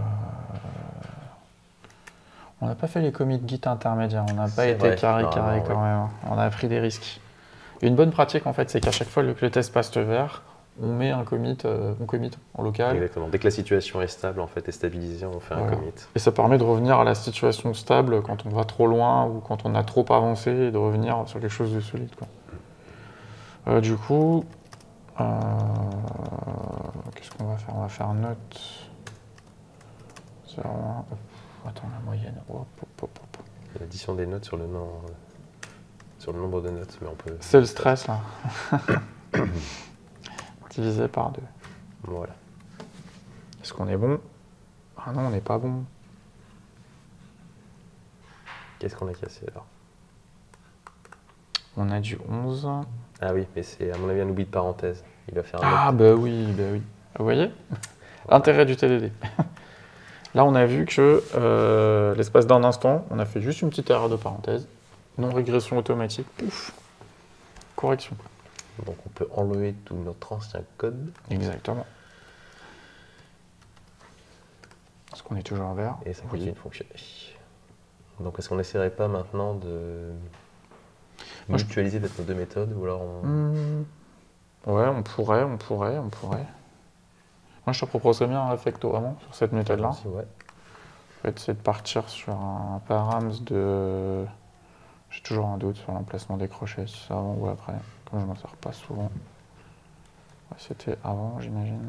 on n'a pas fait les commits Git intermédiaires, on n'a pas été vrai, carré carré quand oui. même. On a pris des risques. Une bonne pratique en fait, c'est qu'à chaque fois que le test passe vert, on met un commit, euh, on commit en local. Exactement. Dès que la situation est stable en fait, est stabilisée, on fait voilà. un commit. Et ça permet de revenir à la situation stable quand on va trop loin ou quand on a trop avancé et de revenir sur quelque chose de solide. Quoi. Euh, du coup, euh, qu'est-ce qu'on va faire? On va faire note zéro un. Attends, la moyenne. Hop, hop, hop, hop. L'addition des notes sur le, nom, sur le nombre de notes, mais on peut. C'est le stress là. Divisé par deux. Voilà. Est-ce qu'on est bon? Ah non, on n'est pas bon. Qu'est-ce qu'on a cassé alors? On a du onze. Ah oui, mais c'est à mon avis un oubli de parenthèse. Il va faire un Ah note. bah oui, bah oui. Vous voyez? Intérêt du T D D. Là, on a vu que euh, l'espace d'un instant, on a fait juste une petite erreur de parenthèse. Non-régression automatique. Pouf. Correction. Donc on peut enlever tout notre ancien code. Exactement. Est-ce qu'on est toujours en vert? Et ça Oui. continue de fonctionner. Donc est-ce qu'on n'essaierait pas maintenant de Moi, je- mutualiser peut-être nos deux méthodes ou alors on... Hmm. Ouais, on pourrait, on pourrait, on pourrait. Moi, je te proposerais bien un refacto vraiment sur cette méthode-là. Aussi, ouais. On va essayer de partir sur un params de... J'ai toujours un doute sur l'emplacement des crochets, si c'est avant ou après. Comme je m'en sers pas souvent. Ouais, c'était avant, j'imagine.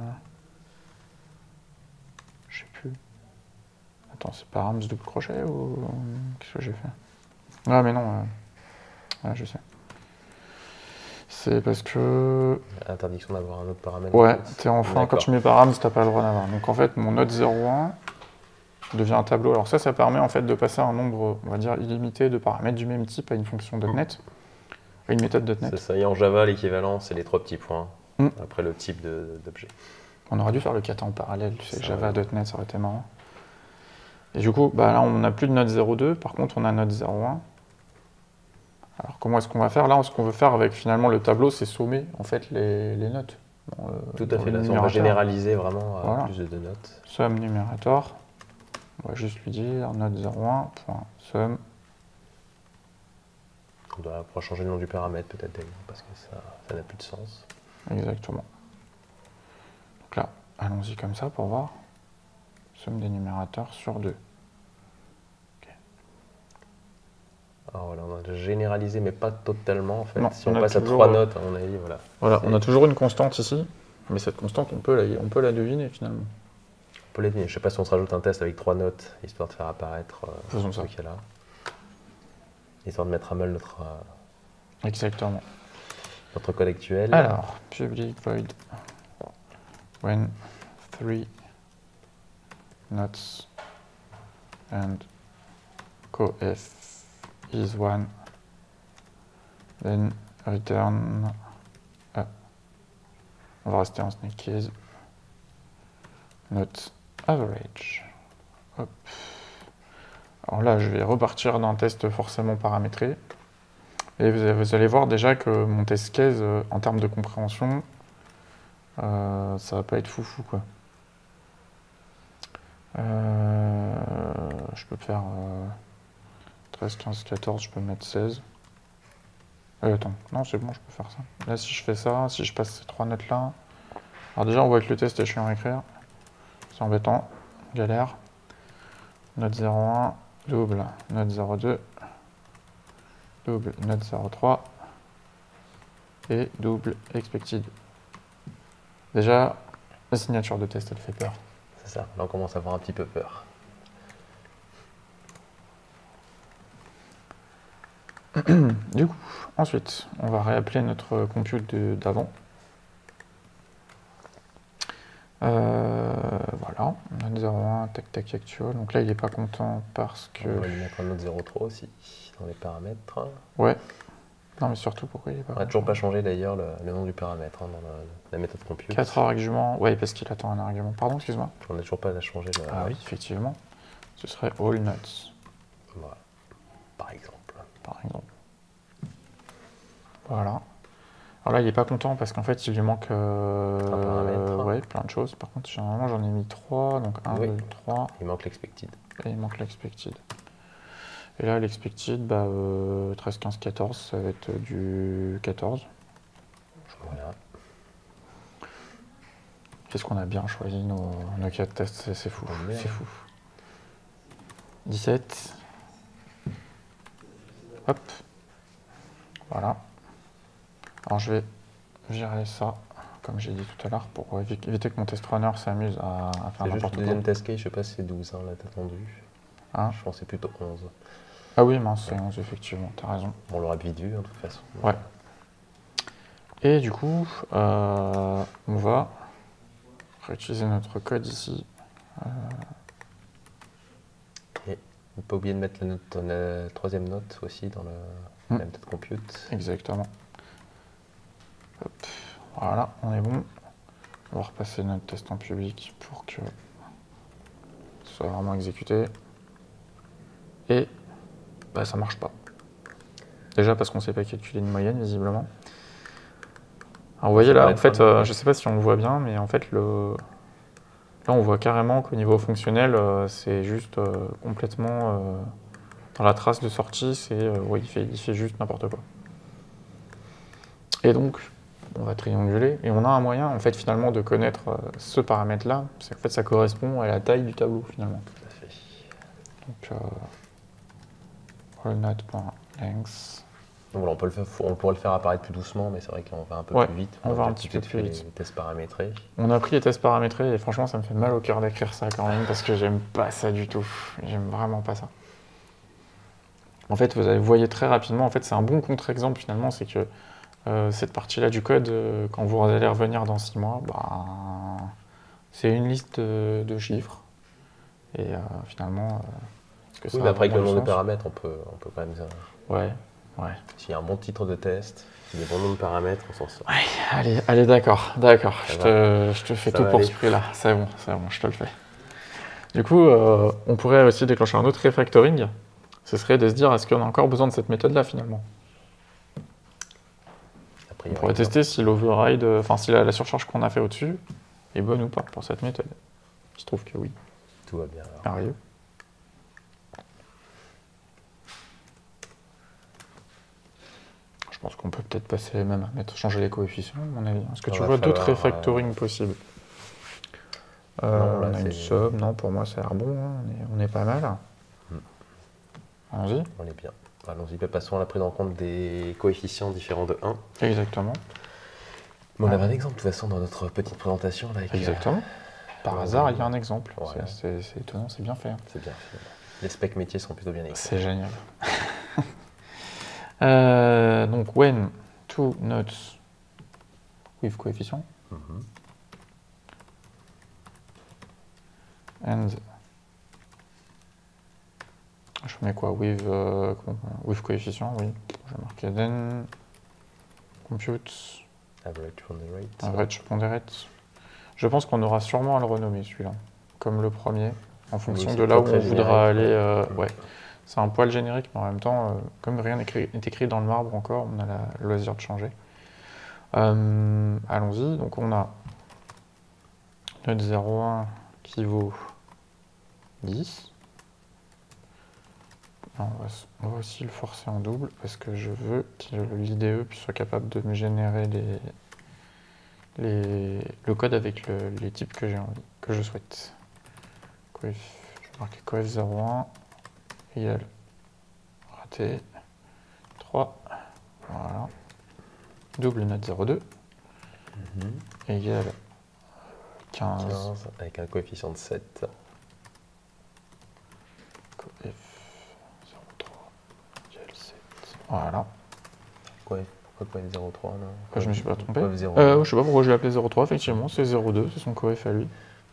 Je sais plus. Attends, c'est params double crochet ou... Qu'est-ce que j'ai fait? Ah, mais non. euh, Ouais, je sais. C'est parce que... Interdiction d'avoir un autre paramètre. Ouais, en fait. t'es enfin, quand D'accord. tu mets params, t'as pas le droit d'avoir. Donc en fait, mon note zéro un devient un tableau. Alors ça, ça permet en fait de passer un nombre, on va dire, illimité de paramètres du même type à une fonction .NET, à une méthode C'est .NET. ça, et en Java, l'équivalent, c'est les trois petits points, Mm. après le type de- d'objet. On aurait dû faire le kata en parallèle, tu sais, Ça, Java, ouais. .NET, ça aurait été marrant. Et du coup, bah là, on n'a plus de note zéro deux, par contre, on a note zéro un. Alors comment est-ce qu'on va faire? Là, ce qu'on veut faire avec finalement le tableau, c'est sommer en fait les, les notes. Dans le- Tout dans à fait, le là, on va numérateur. généraliser vraiment à Voilà. plus de deux notes. Sum numérateur. On va juste lui dire note zéro un point sum. On doit pouvoir changer le nom du paramètre peut-être d'ailleurs, parce que ça ça n'a plus de sens. Exactement. Donc là, allons-y comme ça pour voir. Somme des numérateurs sur deux. Alors voilà, on a généralisé, mais pas totalement en fait. Non, si on on, a passe à toujours, trois euh, notes, à mon avis, voilà. Voilà, C'est- on a toujours une constante ici, mais cette constante, on peut la, on peut la deviner finalement. On peut les tenir. Je sais pas si on se rajoute un test avec trois notes, histoire de faire apparaître euh, Faisons ce ça. qu'il y a là. Histoire de mettre à mal notre, euh, Exactement. notre code actuel. Alors, public void when three notes and coef is one, then return. Ah. On va rester en snake case. Note average. Hop. Alors là, je vais repartir d'un test forcément paramétré. Et vous, vous allez voir déjà que mon test case, euh, en termes de compréhension, euh, ça va pas être foufou, quoi. Euh, je peux faire euh, treize, quinze, quatorze, je peux mettre seize. Euh, attends, non, c'est bon, je peux faire ça. Là, si je fais ça, si je passe ces trois notes-là... Alors déjà, on voit que le test est chiant à écrire. C'est embêtant, galère. Note zéro un, double, note zéro deux, double, note zéro trois, et double expected. Déjà, la signature de test, elle fait peur. C'est ça, là on commence à avoir un petit peu peur. Du coup, ensuite, on va réappeler notre compute de- d'avant. Euh, voilà, note zéro un, tac tac actual. Donc là, il n'est pas content parce que... On va lui mettre un autre zéro trois aussi, dans les paramètres. Ouais. Non, mais surtout, pourquoi il n'est pas On n'a content? toujours pas changé d'ailleurs le, le nom du paramètre hein, dans la, la méthode compute. quatre arguments. Ouais, parce qu'il attend un argument. Pardon, excuse-moi. On n'a toujours pas changé le... Ah oui, effectivement. Ce serait all nuts, Voilà, par exemple. par exemple. Voilà. Alors là, il n'est pas content parce qu'en fait, il lui manque euh, Un paramètre. ouais, plein de choses. Par contre, généralement, j'en ai mis trois. Donc un, Oui. deux, trois. Il manque l'expected. Et il manque l'expected. Et là, l'expected, bah, euh, treize, quinze, quatorze, ça va être du quatorze. Voilà. Qu'est-ce qu'on a bien choisi nos, nos cas de test, c'est c'est fou. Oh, merde. C'est fou. dix-sept. Hop. Voilà. Alors je vais virer ça, comme j'ai dit tout à l'heure, pour évi- éviter que mon test runner s'amuse à, à faire C'est juste n'importe le quoi. deuxième test case, je sais pas si c'est douze, hein, là t'as attendu. Hein Je pense que c'est plutôt onze. Ah oui, mince, c'est onze, effectivement, t'as raison. Bon, on l'aura vite vu, hein, de toute façon. Ouais. Et du coup, euh, on va réutiliser notre code ici. Et ne pas oublier de mettre la, note, la troisième note aussi dans le, Mm. la méthode compute. Exactement. Hop. Voilà, on est bon. On va repasser notre test en public pour que ce soit vraiment exécuté. Et bah, ça marche pas. Déjà parce qu'on ne sait pas calculer une moyenne, visiblement. Alors vous voyez là, en fait, euh, je ne sais pas si on le voit bien, mais en fait, le... là on voit carrément qu'au niveau fonctionnel, euh, c'est juste euh, complètement... Euh, dans la trace de sortie, c'est euh, ouais, il, fait, il fait juste n'importe quoi. Et donc, on va trianguler, et on a un moyen, en fait, finalement, de connaître euh, ce paramètre-là. C'est en fait, ça correspond à la taille du tableau, finalement. Tout à fait. Donc, euh, allNode.length. Donc voilà, on, peut le faire, on pourrait le faire apparaître plus doucement, mais c'est vrai qu'on va un peu Ouais, plus vite. on va a un petit peu peut-être plus fait vite. les tests paramétrés. On a pris les tests paramétrés, et franchement, ça me fait mal au cœur d'écrire ça quand même, parce que j'aime pas ça du tout. J'aime vraiment pas ça. En fait, vous voyez très rapidement, en fait, c'est un bon contre-exemple, finalement, c'est que euh, cette partie-là du code, euh, quand vous allez revenir dans six mois, bah, c'est une liste de, de chiffres. Et euh, finalement, euh, est-ce que ça Oui, mais a après, avec le vraiment nombre du de sens? paramètres, on peut, on peut quand même... euh, Ouais, ouais. S'il y a un bon titre de test, des bons nombres de paramètres, on s'en sort. Ouais, allez, allez d'accord, d'accord. Ça Je va. te, je te fais Ça tout va pour aller. ce prix-là. C'est bon, c'est bon, je te le fais. Du coup, euh, on pourrait aussi déclencher un autre refactoring. Ce serait de se dire, est-ce qu'on a encore besoin de cette méthode-là, finalement? A On priori, pourrait non. tester si l'override, euh, enfin si la, la surcharge qu'on a fait au-dessus est bonne ou pas pour cette méthode. Il se trouve que oui. Tout va bien alors. Merveilleux. Je pense qu'on peut peut-être passer même à mettre, changer les coefficients, à mon avis. Est-ce que Ça tu va vois d'autres falloir, refactoring euh, possibles? Euh, non, là, on a une c'est- sub, non, pour moi ça a l'air bon, hein, on, est, on est pas mal. Hmm. Allons-y. On est bien. Allons-y, passons à la prise en compte des coefficients différents de un. Exactement. Mais on Ouais. avait un exemple de toute façon dans notre petite présentation. Là, avec, euh, Exactement. Par euh, hasard, il y a un exemple. Voilà. C'est- C'est c'est étonnant, c'est bien fait. hein. C'est bien fait. Les specs métiers sont plutôt bien écrits. C'est génial. Euh, donc, when two notes with coefficient Mhm. and je mets quoi with, euh, comment- with coefficient, oui. Je vais marquer then compute Average ponderate. average ponderate. Je pense qu'on aura sûrement à le renommer celui-là, comme le premier, en fonction c'est de là où très, on très voudra générique, aller. ouais. euh, Mhm. ouais. C'est un poil générique, mais en même temps, euh, comme rien n'est écrit, n'est écrit dans le marbre encore, on a la, le loisir de changer. Euh, Allons-y, donc on a notre zéro virgule un qui vaut dix. On va, on va aussi le forcer en double parce que je veux que l'I D E soit capable de me générer les, les, le code avec le, les types que j'ai envie, que je souhaite. Coef, je vais marquer coef zéro virgule un égale raté trois. Voilà. Double note zéro virgule deux Mhm. égale quinze. quinze avec un coefficient de sept. Coef zéro virgule trois égale sept. Voilà. Quoi, pourquoi coef zéro virgule trois là Euh, je me suis pas trompé. Coef zéro Euh, virgule je sais pas pourquoi je l'ai appelé zéro virgule trois, effectivement, c'est zéro virgule deux, c'est son coef à lui.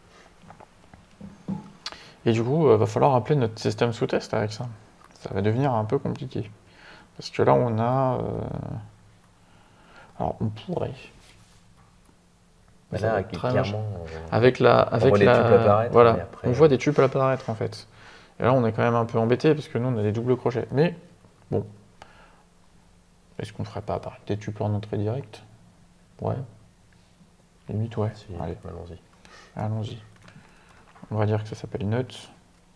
Et du coup, il euh, va falloir appeler notre système sous test avec ça. Ça va devenir un peu compliqué. Parce que là, on a... euh, Alors, on pourrait... Bah Ça va là, être très clairement, on- Avec la... Avec voit des la... tuples apparaître, Voilà, mais après, on voit euh, des tuples apparaître, en fait. Et là, on est quand même un peu embêté, parce que nous, on a des doubles crochets. Mais, bon. Est-ce qu'on ne ferait pas apparaître des tuples en entrée directe? Ouais. Limite, ouais. si, Allez. allons-y. Allons-y. On va dire que ça s'appelle note.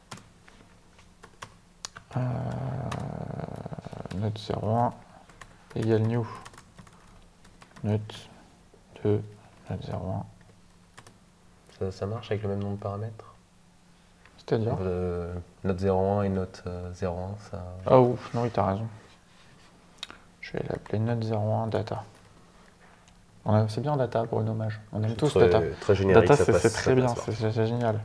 Euh, note zéro virgule un égale new. Note deux, note zéro virgule un. Ça, ça marche avec le même nombre de paramètres? C'est-à-dire Euh, Note zéro virgule un et note euh, zéro virgule un, ça... Ah ouf, non, oui, t'as raison. Je vais l'appeler note zéro virgule un data. On a- C'est bien data pour une hommage. On aime C'est tous très, data. très générique, Data, ça c'est passe- c'est ça très bien, passe pas. c'est c'est génial.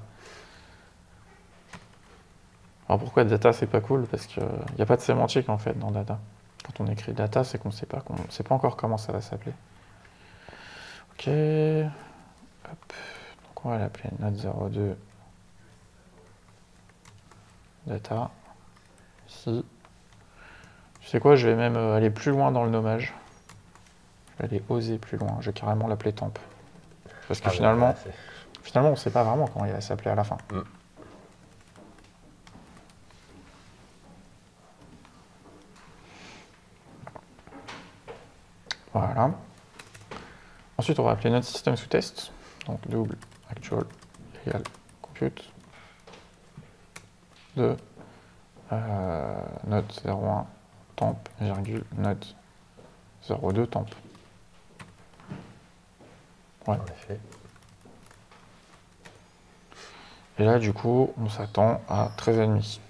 Alors pourquoi data c'est pas cool? Parce qu'il n'y a pas de sémantique en fait dans data. Quand on écrit data, c'est qu'on ne sait pas, qu'on sait pas encore comment ça va s'appeler. Ok. Hop. Donc on va l'appeler note zéro deux data. Ici. Tu sais quoi, je vais même euh, aller plus loin dans le nommage. Je vais aller oser plus loin. Je vais carrément l'appeler temp. Parce que Ah, finalement, voilà, finalement, on ne sait pas vraiment comment il va s'appeler à la fin. Mm. Voilà. Ensuite, on va appeler notre système sous test. Donc double actual égale compute de euh, note zéro un temp virgule note zéro deux temp. Ouais. En effet. Et là, du coup, on s'attend à treize virgule cinq.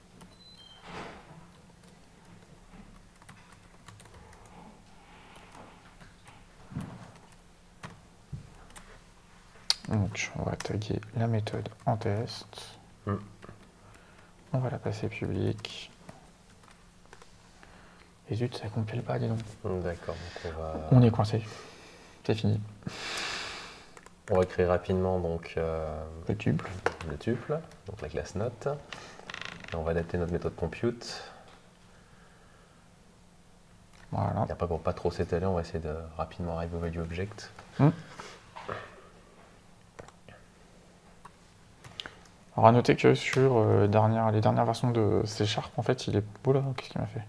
Donc, on va taguer la méthode en test. Mm. On va la passer publique. Et zut, ça compile pas, dis donc. Mm, D'accord, donc on va... On est coincé. C'est fini. On va créer rapidement donc euh, Le tuple. le tuple, donc la classe note. Et on va adapter notre méthode compute. Voilà. Et après, pour pas trop s'étaler, on va essayer de rapidement arriver au value object. Hmm. Alors à noter que sur euh, dernière, les dernières versions de C Sharp, en fait, il est... Oula, qu'est-ce qu'il m'a fait?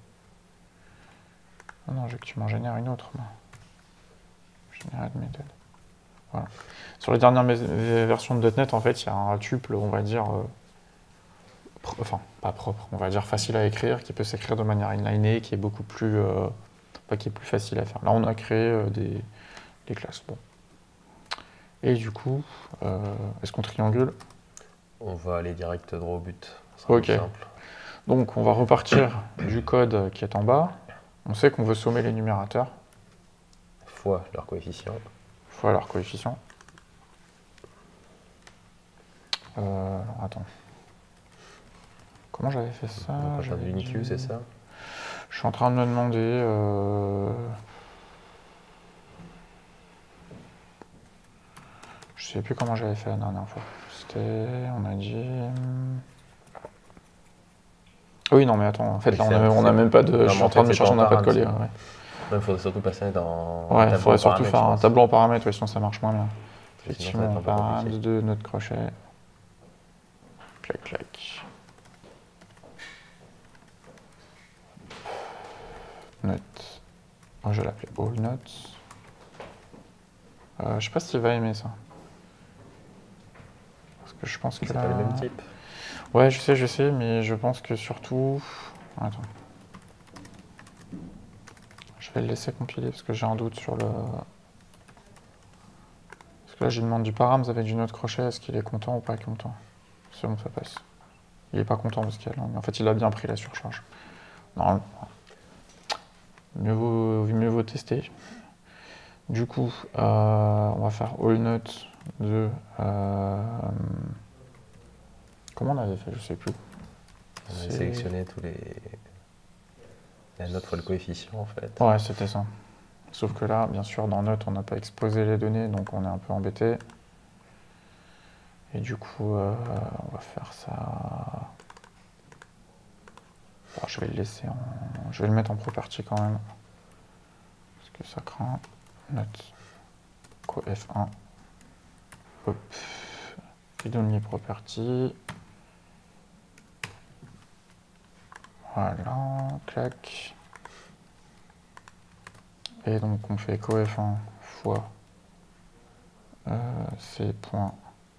Oh non, je veux que tu m'en génères une autre. Moi. Générer de méthode. Voilà. Sur les dernières versions de .dot net, en fait, il y a un tuple, on va dire... Euh, enfin, pas propre, on va dire facile à écrire, qui peut s'écrire de manière inlinée, qui est beaucoup plus... Euh, enfin, qui est plus facile à faire. Là, on a créé euh, des, des classes. Bon. Et du coup, euh, est-ce qu'on triangule? On va aller direct droit au but. Ça sera Ok. plus simple. Donc, on va repartir du code qui est en bas. On sait qu'on veut sommer les numérateurs Fois leur coefficient. fois leur coefficient. Euh, alors, attends. Comment j'avais fait ça? On va faire de J'avais l'uniq, dit- c'est ça? Je suis en train de me demander... Euh... Je sais plus comment j'avais fait la dernière fois. C'était... On a dit... Oui, non, mais attends, en fait, Oui, là, on c'est- a, on a c'est- même pas de... Non, je suis mais en en train de fait, me c'est chercher, on pas n'a en pas de coller. paramètres. Ouais, Il faudrait surtout passer dans ouais il tableau faudrait en surtout paramètres, faire je un pense. tableau en paramètres, ouais, sinon ça marche moins bien. Parce que sinon, ça va Effectivement, être un peu paramètres compliqué. de notre crochet. Clac, clac. Note. Oh, je vais l'appeler all notes. Euh, je sais pas s'il va aimer ça. Parce que je pense que C'est là... pas le même type. Ouais, je sais, je sais, mais je pense que surtout... Attends. Je vais le laisser compiler parce que j'ai un doute sur le... Parce que là, je lui demande du params avec du note crochet. Est-ce qu'il est content ou pas content? C'est bon, ça passe. Il est pas content parce qu'il a... En fait, il a bien pris la surcharge. Normalement. Mieux vaut, mieux vaut tester. Du coup, euh, on va faire all note de... Euh, comment on avait fait? Je sais plus. On a C'est- sélectionné tous les... La note fois le coefficient, en fait. Ouais, c'était ça. Sauf que là, bien sûr, dans note, on n'a pas exposé les données, donc on est un peu embêté. Et du coup, euh, on va faire ça... Bon, je vais le laisser en... Je vais le mettre en property quand même. Parce que ça craint. Note. Co F un. Hop. Read-only property. Voilà. Clac. Et donc on fait coef un fois euh, c.note.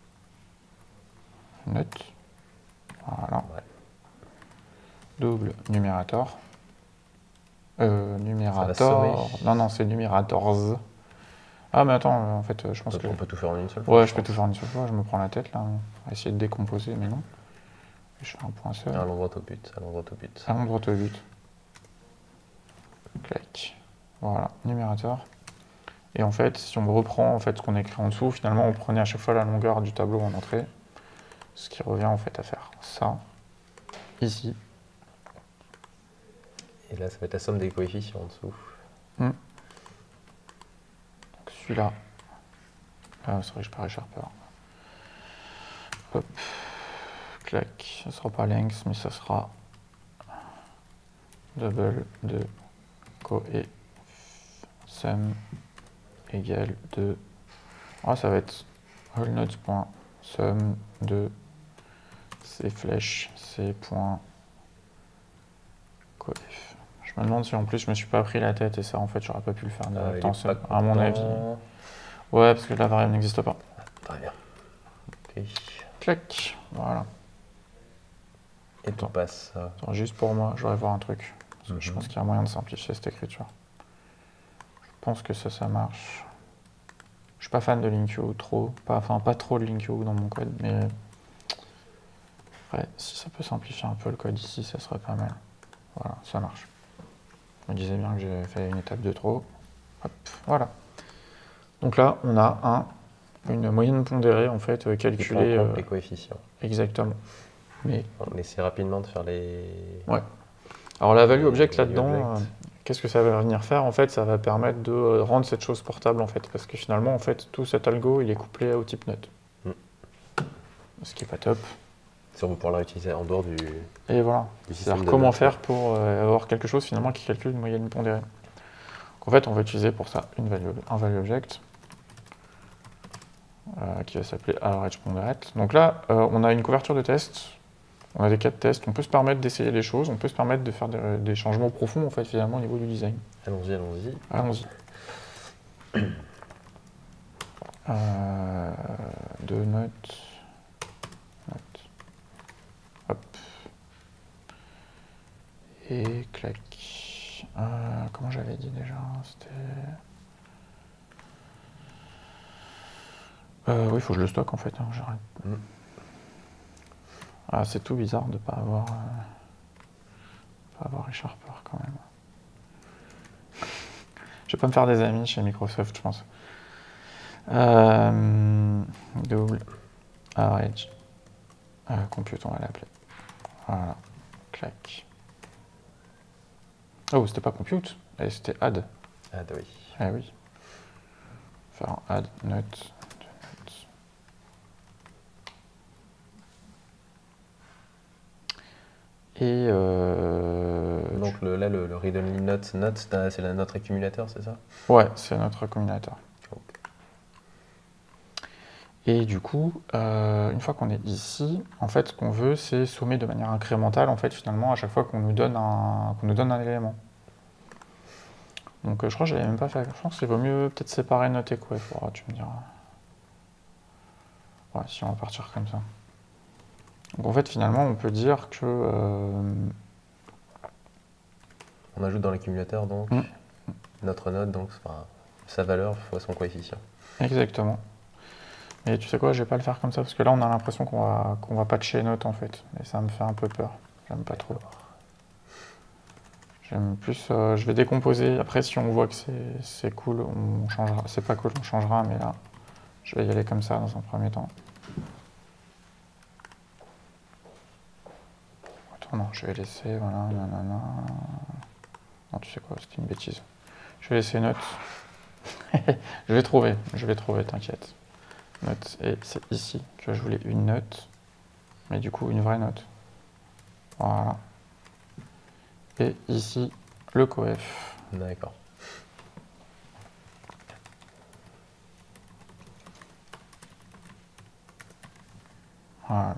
Voilà. Ouais. Double numérateur. Euh, Ça va numérateur. sommer. Non, non, c'est numérators. Ah, mais attends, euh, en fait, je pense Donc, que. on peut tout faire en une seule fois. Ouais, je peux tout faire en une seule fois, je me prends la tête là. On va essayer de décomposer, mais non. Je fais un point seul. Allons droit au but, allons droit au but. Allons droit au but. Clac. Voilà, numérateur. Et en fait, si on reprend en fait, ce qu'on a écrit en dessous, finalement, on prenait à chaque fois la longueur du tableau en entrée. Ce qui revient en fait à faire ça, ici. Et là, ça va être la somme des coefficients en dessous. Hmm. Donc celui-là. Ah, c'est vrai, je parais sharper. Hop. Clac. Ça sera pas length, mais ça sera double de co et sum égale de Ah, ça va être allnotes.sum de c flèche c.coef. Je me demande si en plus je me suis pas pris la tête et ça en fait j'aurais pas pu le faire Euh, il directement, est pas à mon content. avis. Ouais, parce que la variable n'existe pas. Très bien. Ok. Clac, voilà. Et tu Attends. passes ça. Attends, juste pour moi, je voudrais voir un truc. Parce que je Mhm. pense qu'il y a moyen de simplifier cette écriture. Je pense que ça, ça marche. Je suis pas fan de LinkU trop, pas, enfin pas trop de LinkU dans mon code, mais ouais, si ça peut simplifier un peu le code ici, ça serait pas mal. Voilà, ça marche. Je me disais bien que j'ai fait une étape de trop. Hop, voilà. Donc là, on a un, une moyenne pondérée en fait euh, Qui prend en calculée compte euh, les coefficients. exactement. Mais On essaie rapidement de faire les. ouais. Alors la value les- object les value là-dedans, object. euh, qu'est-ce que ça va venir faire? En fait, ça va permettre de euh, rendre cette chose portable en fait, parce que finalement, en fait, tout cet algo, il est couplé au type note. Mm. Ce qui est pas top. Si on veut pouvoir l'utiliser en dehors du. Et voilà. Du système C'est-à-dire de comment notes, faire ouais. pour euh, avoir quelque chose finalement qui calcule une moyenne pondérée. Donc, en fait, on va utiliser pour ça une value, un value object euh, qui va s'appeler average_ponderate. Donc là, euh, on a une couverture de test. On a des cas de test, on peut se permettre d'essayer des choses, on peut se permettre de faire des, des changements profonds en fait finalement au niveau du design. Allons-y, allons-y. Allons-y. Euh, deux notes. Notes. Hop. Et clac. Euh, comment j'avais dit déjà? C'était. Euh, oui, il faut que je le stocke en fait. Hein, j'arrête. Mm. Ah, c'est tout bizarre de ne pas avoir. Euh, pas avoir Resharper quand même. Je vais pas me faire des amis chez Microsoft, je pense. Euh, double average euh, compute, on va l'appeler. Voilà, clac. Oh, c'était pas compute, eh, c'était add. Ah, bah oui. Eh oui. Faire un add note. note. Et euh, Donc le, là, le, le read only note, note c'est la- notre accumulateur, c'est ça? ouais, c'est notre accumulateur. Ok. Et du coup, euh, une fois qu'on est ici, en fait, ce qu'on veut, c'est sommer de manière incrémentale, en fait, finalement, à chaque fois qu'on nous donne un, qu'on nous donne un élément. Donc, euh, je crois que je l'avais même pas fait. Je pense qu'il vaut mieux peut-être séparer note et coef. Oh, tu me diras. Ouais, si on va partir comme ça. Donc, en fait, finalement, on peut dire que euh, On ajoute dans l'accumulateur donc Mm. notre note, donc enfin, sa valeur fois son coefficient. exactement. Et tu sais quoi, je vais pas le faire comme ça parce que là, on a l'impression qu'on va qu'on va patcher note en fait, et ça me fait un peu peur. J'aime pas trop. J'aime plus, euh, je vais décomposer. Après, si on voit que c'est c'est cool, on changera. C'est pas cool, on changera. Mais là, je vais y aller comme ça dans un premier temps. Attends, non, je vais laisser, voilà, nanana. Non, tu sais quoi, c'était une bêtise. Je vais laisser note. Je vais trouver, je vais trouver, t'inquiète. Note, et c'est ici que je voulais une note, mais du coup une vraie note. Voilà. Et ici, le coef. D'accord. Voilà.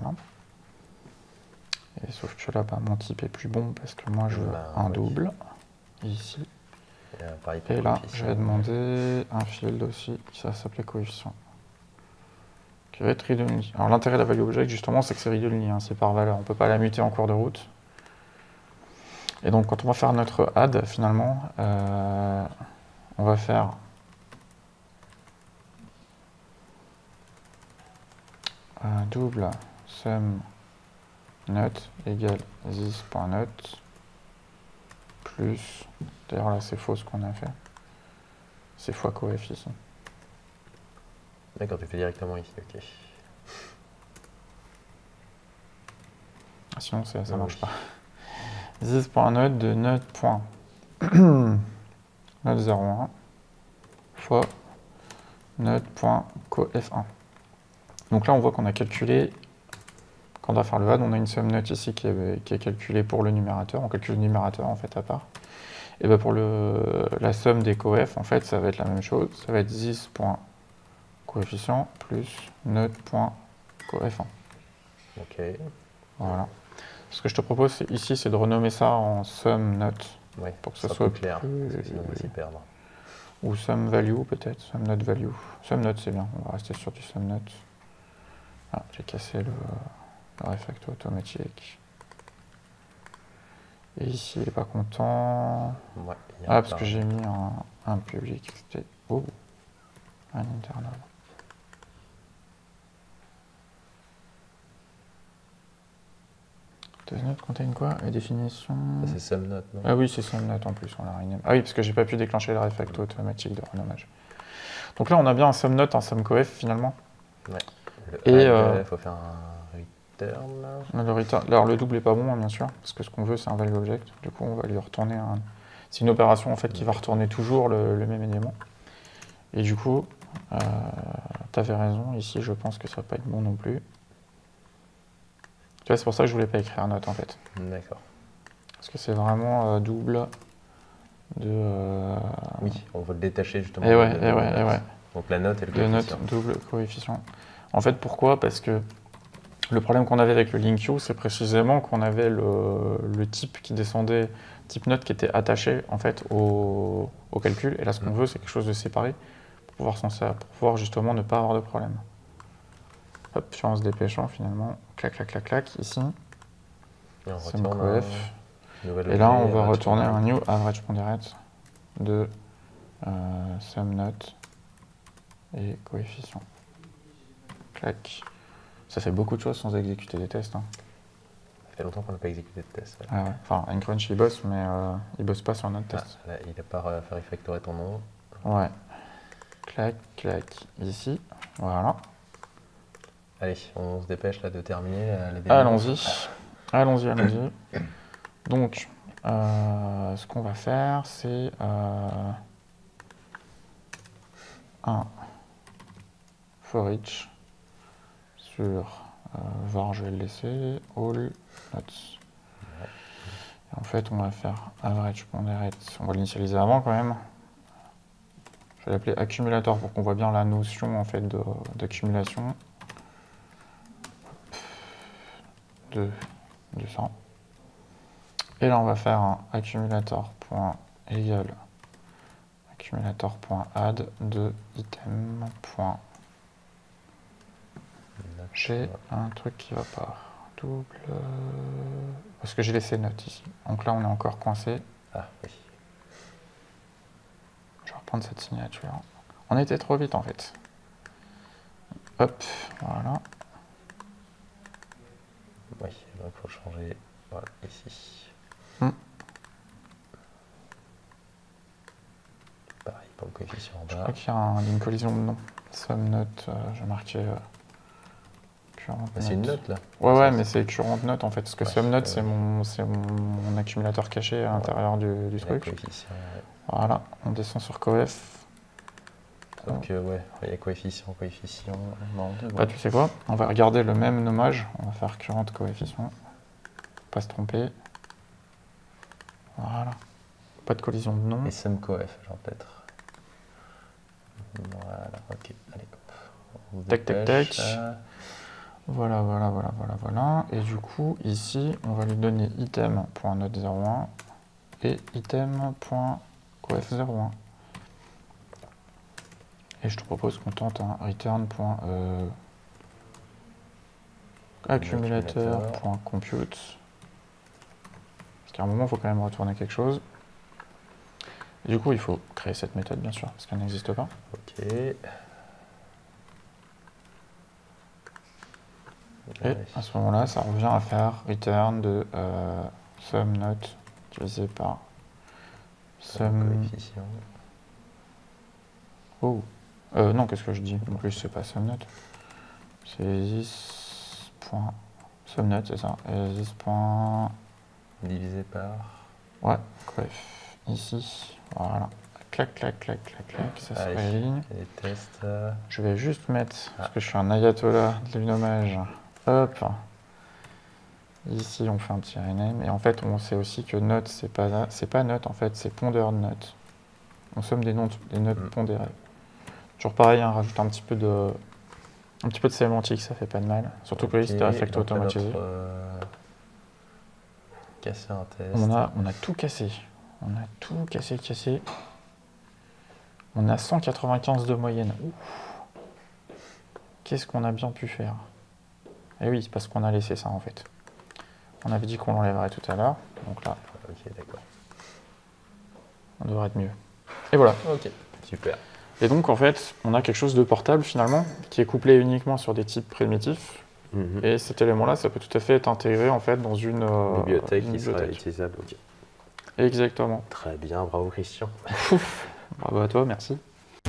Et sauf que là, bah, mon type est plus bon parce que moi je veux Bah, un oui. double. Ici. Et, euh, pareil pour Et là, coefficient. je vais demander un field aussi qui va s'appeler coefficient. Qui va être read only. Alors l'intérêt de la value object, justement, c'est que c'est read only, hein, c'est par valeur. On ne peut pas la muter en cours de route. Et donc, quand on va faire notre add, finalement, euh, on va faire un double sum note égale this.note plus, d'ailleurs là c'est faux ce qu'on a fait, c'est fois coef ici. D'accord, tu fais directement ici, ok. Sinon ça ne Ah, marche oui. pas. this.note de note. note zéro un fois note.coef un. Donc là on voit qu'on a calculé, quand on va faire le add, on a une somme note ici qui est, qui est calculée pour le numérateur, on calcule le numérateur en fait à part. Et bien pour le, la somme des coef, en fait ça va être la même chose, ça va être this.coef coefficient plus note.coef un. Ok. Voilà. Ce que je te propose c'est- ici, c'est de renommer ça en sum note. Ouais, Pour que ça ce soit plus clair, plus- parce que sinon on va s'y perdre. Ou sum value peut-être, sum note value. Sum note c'est bien, on va rester sur du sum note. Ah, j'ai cassé le, le refacto automatique. Et ici, il n'est pas content. Ouais, il y a Ah, un parce que paramètre. j'ai mis un, un public. C'était- Oh, un internal. Does not contain quoi? Et définition. Ça, c'est sum note, non? Ah oui, c'est sum note en plus, on l'a rename. Ah oui, parce que j'ai pas pu déclencher le refacto automatique de renommage. Donc là, on a bien un sum note, un sum coef finalement. Ouais. Le Et, add, euh, il faut faire un return. Le return- Alors le double est pas bon, hein, bien sûr, parce que ce qu'on veut, c'est un value object. Du coup, on va lui retourner un. C'est une opération en fait qui va retourner toujours le, le même élément. Et du coup, euh, tu avais raison. Ici, je pense que ça va pas être bon non plus. Tu vois, c'est pour ça que je voulais pas écrire note en fait, D'accord. parce que c'est vraiment euh, double de. euh, Oui, on veut le détacher justement. Et ouais, de- et de ouais, note. et ouais. Donc la note et le De note coefficient. double coefficient. En fait, pourquoi? Parce que le problème qu'on avait avec le link-you, c'est précisément qu'on avait le, le type qui descendait, type note qui était attaché en fait au, au calcul. Et là, ce qu'on Mm. veut, c'est quelque chose de séparé pour pouvoir, s'en servir- pour pouvoir justement ne pas avoir de problème. Hop, puis en se dépêchant finalement, clac, clac, clac, clac, ici, Et on sum retourne coef. un nouvel Et là, on objet, va average retourner un ponderate. new average ponderate de euh, sum note et coefficient. Clac. Ça fait beaucoup de choses sans exécuter des tests. Hein. Ça fait longtemps qu'on n'a pas exécuté de test. Ouais. Ah ouais. Enfin, Encrunch il bosse, mais euh, il bosse pas sur notre Ah, test. là, il n'a pas euh, fait refactorer ton nom. Ouais. Clac, clac, ici. Voilà. Allez, on se dépêche là de terminer la, la démo. Allons-y. Allons-y, allons-y. Donc, euh, ce qu'on va faire, c'est euh, un for each sur euh, var, je vais le laisser, all notes. Et en fait, on va faire average ponderate. On va l'initialiser avant quand même. Je vais l'appeler accumulator pour qu'on voit bien la notion en fait de- d'accumulation de, de ça. Et là, on va faire un accumulator.égal accumulator.add de item. J'ai un truc qui va pas. Double. Parce que j'ai laissé note ici. Donc là, on est encore coincé. Ah oui. Je vais reprendre cette signature. On était trop vite en fait. Hop, voilà. Oui, donc il faut changer. Voilà, ici. Hmm. Pareil pour le coefficient en Je bas. crois qu'il y a un- une collision de noms. Sum note, euh, je vais marquer euh, current Bah, c'est une note. note là. Ouais, Ça, ouais, c'est- mais c'est current note en fait. Parce que Ouais, sum note, ouais, c'est ouais. mon, c'est mon, mon accumulateur caché à l'intérieur du, du Le truc. coefficient, ouais. Voilà, on descend sur coef. Donc, euh, ouais, il y a coefficient, coefficient. Non, deux, Bah, ouais. tu sais quoi? On va regarder le même nommage. On va faire current coefficient. Pas se tromper. Voilà. Pas de collision de nom. Et sum coef, genre peut-être. Voilà, ok, allez, hop. On se Tac, tac, dépêche, tac. là. Voilà, voilà, voilà, voilà, voilà. Et du coup, ici, on va lui donner item.note zéro un et item.coef zéro un. Et je te propose qu'on tente un return.accumulateur.compute. Parce qu'à un moment, il faut quand même retourner quelque chose. Et du coup, il faut créer cette méthode, bien sûr, parce qu'elle n'existe pas. Ok. Et Ouais. à ce moment-là, ça revient à faire return de euh, sum note divisé par sum. Coefficient. Oh, euh, non, qu'est-ce que je dis? En plus, c'est pas sum note. C'est this. Point... Sum note, c'est ça. Et this. Point... Divisé par. Ouais, coef. Ici, voilà. Clac, clac, clac, clac, clac, ça se Allez. réaligne. Et les tests. euh, Je vais juste mettre, parce Ah. que je suis un ayatollah de l'unomage. Hop. Ici, on fait un petit rename. Et en fait, on sait aussi que note, c'est pas, c'est pas note, en fait, c'est pondeur de note. On somme des, notes, des notes Mm. pondérées. Toujours pareil, hein, rajouter un petit peu de, un petit peu de sémantique, ça fait pas de mal. Surtout que oui, c'était refactor automatisé. Euh, casser un test. On a, on a tout cassé. On a tout cassé, cassé. On a cent quatre-vingt-quinze de moyenne. Qu'est-ce qu'on a bien pu faire? Eh oui, c'est parce qu'on a laissé ça en fait. On avait dit qu'on l'enlèverait tout à l'heure. Donc là, ok, d'accord. On devrait être mieux. Et voilà. Ok, super. Et donc en fait, on a quelque chose de portable finalement, qui est couplé uniquement sur des types primitifs. Mm-hmm. Et cet élément-là, ça peut tout à fait être intégré en fait dans une euh, bibliothèque une qui bibliothèque. sera utilisable. Okay. Exactement. Très bien, bravo Christian. Bravo à toi, merci.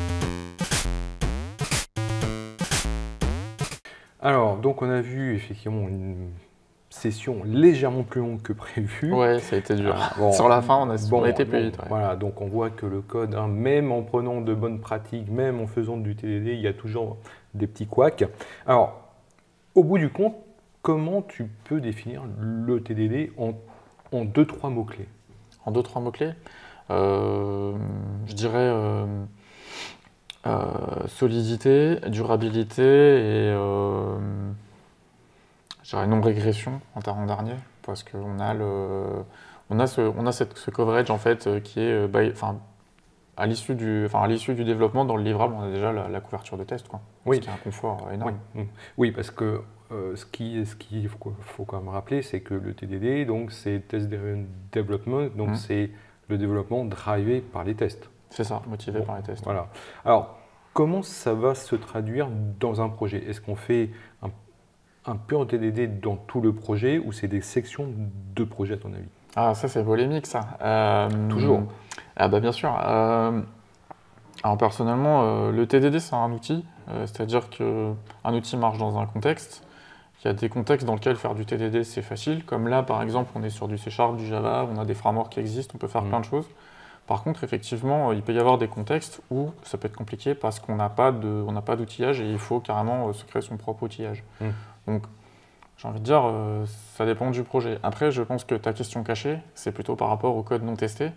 Alors, donc on a vu effectivement une session légèrement plus longue que prévu. Ouais, ça a été dur. Ah, bon, Sur la fin, on a, bon, on a été plus bon, vite. Ouais. Voilà, donc on voit que le code, hein, même en prenant de bonnes pratiques, même en faisant du T D D, il y a toujours des petits couacs. Alors, au bout du compte, comment tu peux définir le T D D en, en deux, trois mots-clés? En deux, trois mots-clés euh, Je dirais euh, euh, solidité, durabilité et euh, je dirais non-régression en termes dernier, parce qu'on a, le, on a, ce, on a cette, ce coverage en fait qui est by, enfin, à l'issue du, enfin, à l'issue du développement dans le livrable, on a déjà la, la couverture de test, quoi. Oui. Ce qui est un confort énorme. Oui, oui parce que euh, ce qu'il ce qui faut, faut quand même rappeler, c'est que le T D D, donc c'est Test Driven Development, donc mmh. c'est le développement drivé par les tests. C'est ça, motivé bon, par les tests. Voilà. Alors, comment ça va se traduire dans un projet? Est-ce qu'on fait un, un pur T D D dans tout le projet ou c'est des sections de projet à ton avis? Ah, ça c'est polémique ça. Euh, Toujours. Ah bah bien sûr. Euh, alors personnellement, euh, le T D D c'est un outil, euh, c'est-à-dire qu'un outil marche dans un contexte. Il y a des contextes dans lesquels faire du T D D c'est facile, comme là par exemple on est sur du C Sharp, du Java, on a des frameworks qui existent, on peut faire mmh. plein de choses. Par contre effectivement il peut y avoir des contextes où ça peut être compliqué parce qu'on n'a pas de, on n'a pas d'outillage et il faut carrément se créer son propre outillage. Mmh. Donc j'ai envie de dire, euh, ça dépend du projet. Après je pense que ta question cachée c'est plutôt par rapport au code non testé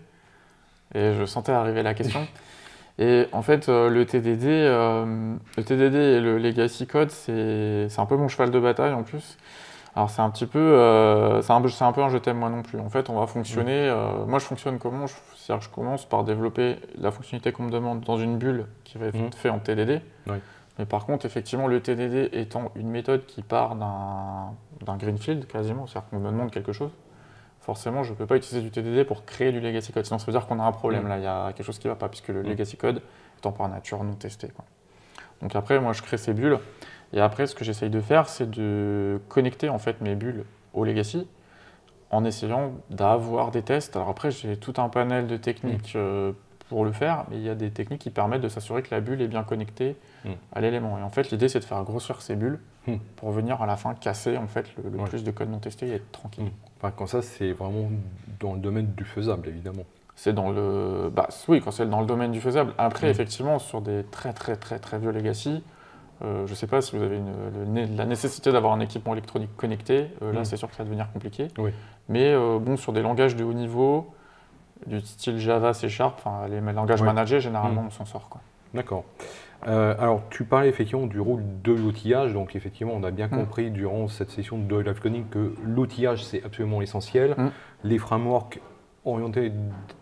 et je sentais arriver la question. Et en fait, euh, le T D D, euh, le T D D et le legacy code, c'est un peu mon cheval de bataille en plus. Alors c'est un petit peu, euh, c'est un, un peu un je t'aime moi non plus. En fait, on va fonctionner. Euh, moi, je fonctionne comment? C'est-à-dire que je commence par développer la fonctionnalité qu'on me demande dans une bulle qui va être mmh. faite en T D D. Oui. Mais par contre, effectivement, le T D D étant une méthode qui part d'un greenfield quasiment, c'est-à-dire qu'on me demande quelque chose. Forcément, je ne peux pas utiliser du T D D pour créer du legacy code. Sinon, ça veut dire qu'on a un problème. Mmh. Là, il y a quelque chose qui ne va pas, puisque le mmh. legacy code étant par nature non testé, quoi. Donc après, moi, je crée ces bulles. Et après, ce que j'essaye de faire, c'est de connecter en fait mes bulles au legacy en essayant d'avoir des tests. Alors après, j'ai tout un panel de techniques mmh. euh, pour le faire, mais il y a des techniques qui permettent de s'assurer que la bulle est bien connectée mmh. à l'élément. Et en fait, l'idée, c'est de faire grossir ces bulles mmh. pour venir à la fin casser en fait le, le ouais. plus de code non testé et être tranquille. Mmh. Enfin, quand ça, c'est vraiment dans le domaine du faisable, évidemment. C'est dans le... Bah, oui, quand c'est dans le domaine du faisable. Après, mmh. effectivement, sur des très très très très vieux legacy, euh, je ne sais pas si vous avez une, le, la nécessité d'avoir un équipement électronique connecté. Euh, là, mmh. c'est sûr que ça va devenir compliqué. Oui. Mais euh, bon, sur des langages de haut niveau, du style Java, C Sharp, les langages oui. managés, généralement, mmh. on s'en sort, quoi. D'accord. Euh, alors, tu parlais effectivement du rôle de l'outillage. Donc, effectivement, on a bien mmh. compris durant cette session de live coding que l'outillage, c'est absolument essentiel. Mmh. Les frameworks orientés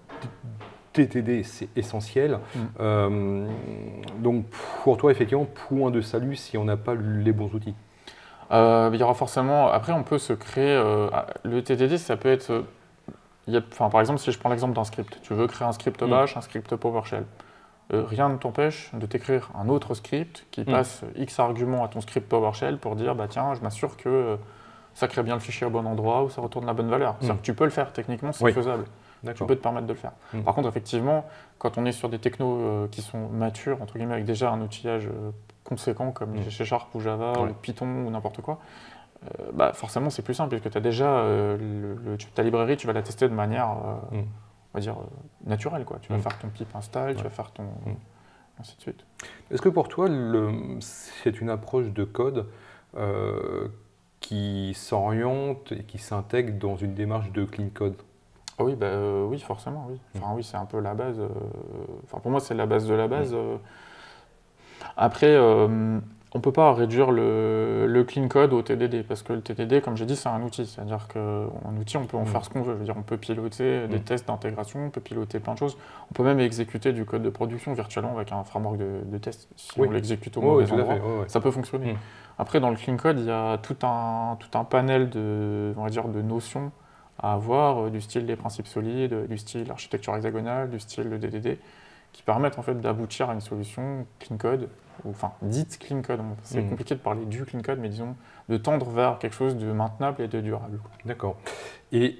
T T D, c'est essentiel. Mmh. Euh, donc, pour toi, effectivement, point de salut si on n'a pas les bons outils. Euh, il y aura forcément... Après, on peut se créer... Euh, le T T D, ça peut être... Il y a, enfin, par exemple, si je prends l'exemple d'un script, tu veux créer un script bash, mmh. un script PowerShell. Euh, rien ne t'empêche de t'écrire un autre script qui mmh. passe X arguments à ton script PowerShell pour dire bah tiens, je m'assure que euh, ça crée bien le fichier au bon endroit ou ça retourne la bonne valeur. Mmh. C'est-à-dire que tu peux le faire techniquement, c'est oui. faisable. Tu peux te permettre de le faire. Mmh. Par contre, effectivement, quand on est sur des technos euh, qui sont matures, entre guillemets, avec déjà un outillage euh, conséquent comme mmh. C Sharp ou Java ouais. ou Python ou n'importe quoi, euh, bah, forcément c'est plus simple puisque tu as déjà euh, le, le, ta librairie, tu vas la tester de manière. Euh, mmh. on va dire, euh, naturel, quoi. Tu vas mmh. faire ton pip install, ouais. tu vas faire ton... Mmh. ainsi de suite. Est-ce que pour toi, c'est une approche de code euh, qui s'oriente et qui s'intègre dans une démarche de clean code? Ah oui, bah, euh, oui, forcément, oui. Enfin, mmh. oui, c'est un peu la base. Euh... Enfin, pour moi, c'est la base de la base. Mmh. Euh... Après, euh, on ne peut pas réduire le, le clean code au T D D, parce que le T D D, comme j'ai dit, c'est un outil. C'est-à-dire qu'un outil, on peut en mmh. faire ce qu'on veut. Je veux dire, on peut piloter mmh. des tests d'intégration, on peut piloter plein de choses. On peut même exécuter du code de production virtuellement avec un framework de, de test. Si oui. on l'exécute au oui, mauvais oui, endroit, oui, oui. ça peut fonctionner. Mmh. Après, dans le clean code, il y a tout un, tout un panel de, on va dire, de notions à avoir, du style des principes solides, du style architecture hexagonale, du style le D D D, qui permettent en fait d'aboutir à une solution clean code, ou, enfin dite clean code. C'est mmh. compliqué de parler du clean code, mais disons de tendre vers quelque chose de maintenable et de durable. D'accord. Et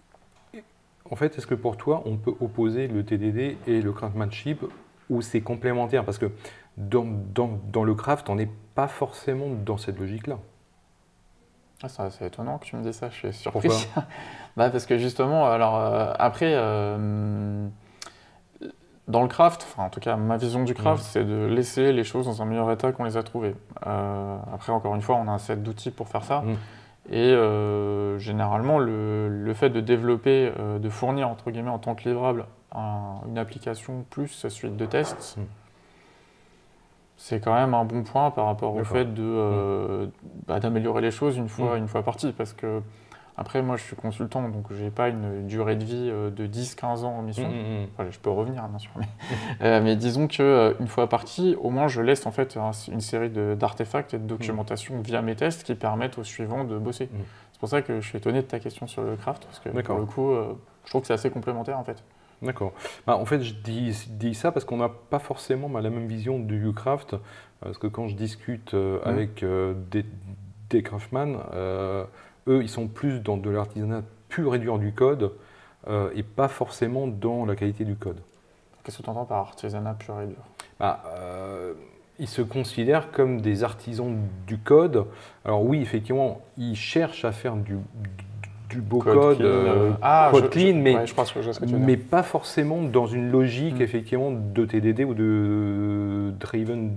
en fait, est-ce que pour toi, on peut opposer le T D D et le craftsmanship, ou c'est complémentaire? Parce que dans, dans, dans le craft, on n'est pas forcément dans cette logique-là. Ah, c'est étonnant que tu me dises ça, je suis surpris. Bah, parce que justement, alors euh, après, euh, dans le craft, enfin en tout cas ma vision du craft, mmh. c'est de laisser les choses dans un meilleur état qu'on les a trouvées. Euh, après, encore une fois, on a un set d'outils pour faire ça. Mmh. Et euh, généralement, le, le fait de développer, euh, de fournir entre guillemets en tant que livrable un, une application plus sa suite de tests, mmh. c'est quand même un bon point par rapport au fait de, euh, mmh. bah, d'améliorer les choses une fois, mmh. une fois partie. Parce que, après, moi, je suis consultant, donc je n'ai pas une durée de vie de dix à quinze ans en mission. Mmh. Enfin, je peux revenir, bien sûr. Mais, euh, mais disons qu'une fois partie, au moins, je laisse en fait une série d'artefacts et de documentation mmh. via mes tests qui permettent aux suivants de bosser. Mmh. C'est pour ça que je suis étonné de ta question sur le craft, parce que pour le coup, euh, je trouve que c'est assez complémentaire en fait. D'accord. Bah, en fait, je dis, dis ça parce qu'on n'a pas forcément bah, la même vision du craft. Parce que quand je discute euh, mmh. avec euh, des, des craftsmen, euh, eux, ils sont plus dans de l'artisanat pur et dur du code euh, et pas forcément dans la qualité du code. Qu'est-ce que tu entends par artisanat pur et dur? bah, euh, Ils se considèrent comme des artisans du code. Alors oui, effectivement, ils cherchent à faire du... du beau code, code, clean, euh, ah, code je, clean, je, mais, ouais, je pense que je sais ce que tu veux mais dire. pas forcément dans une logique mmh. effectivement de T D D ou de driven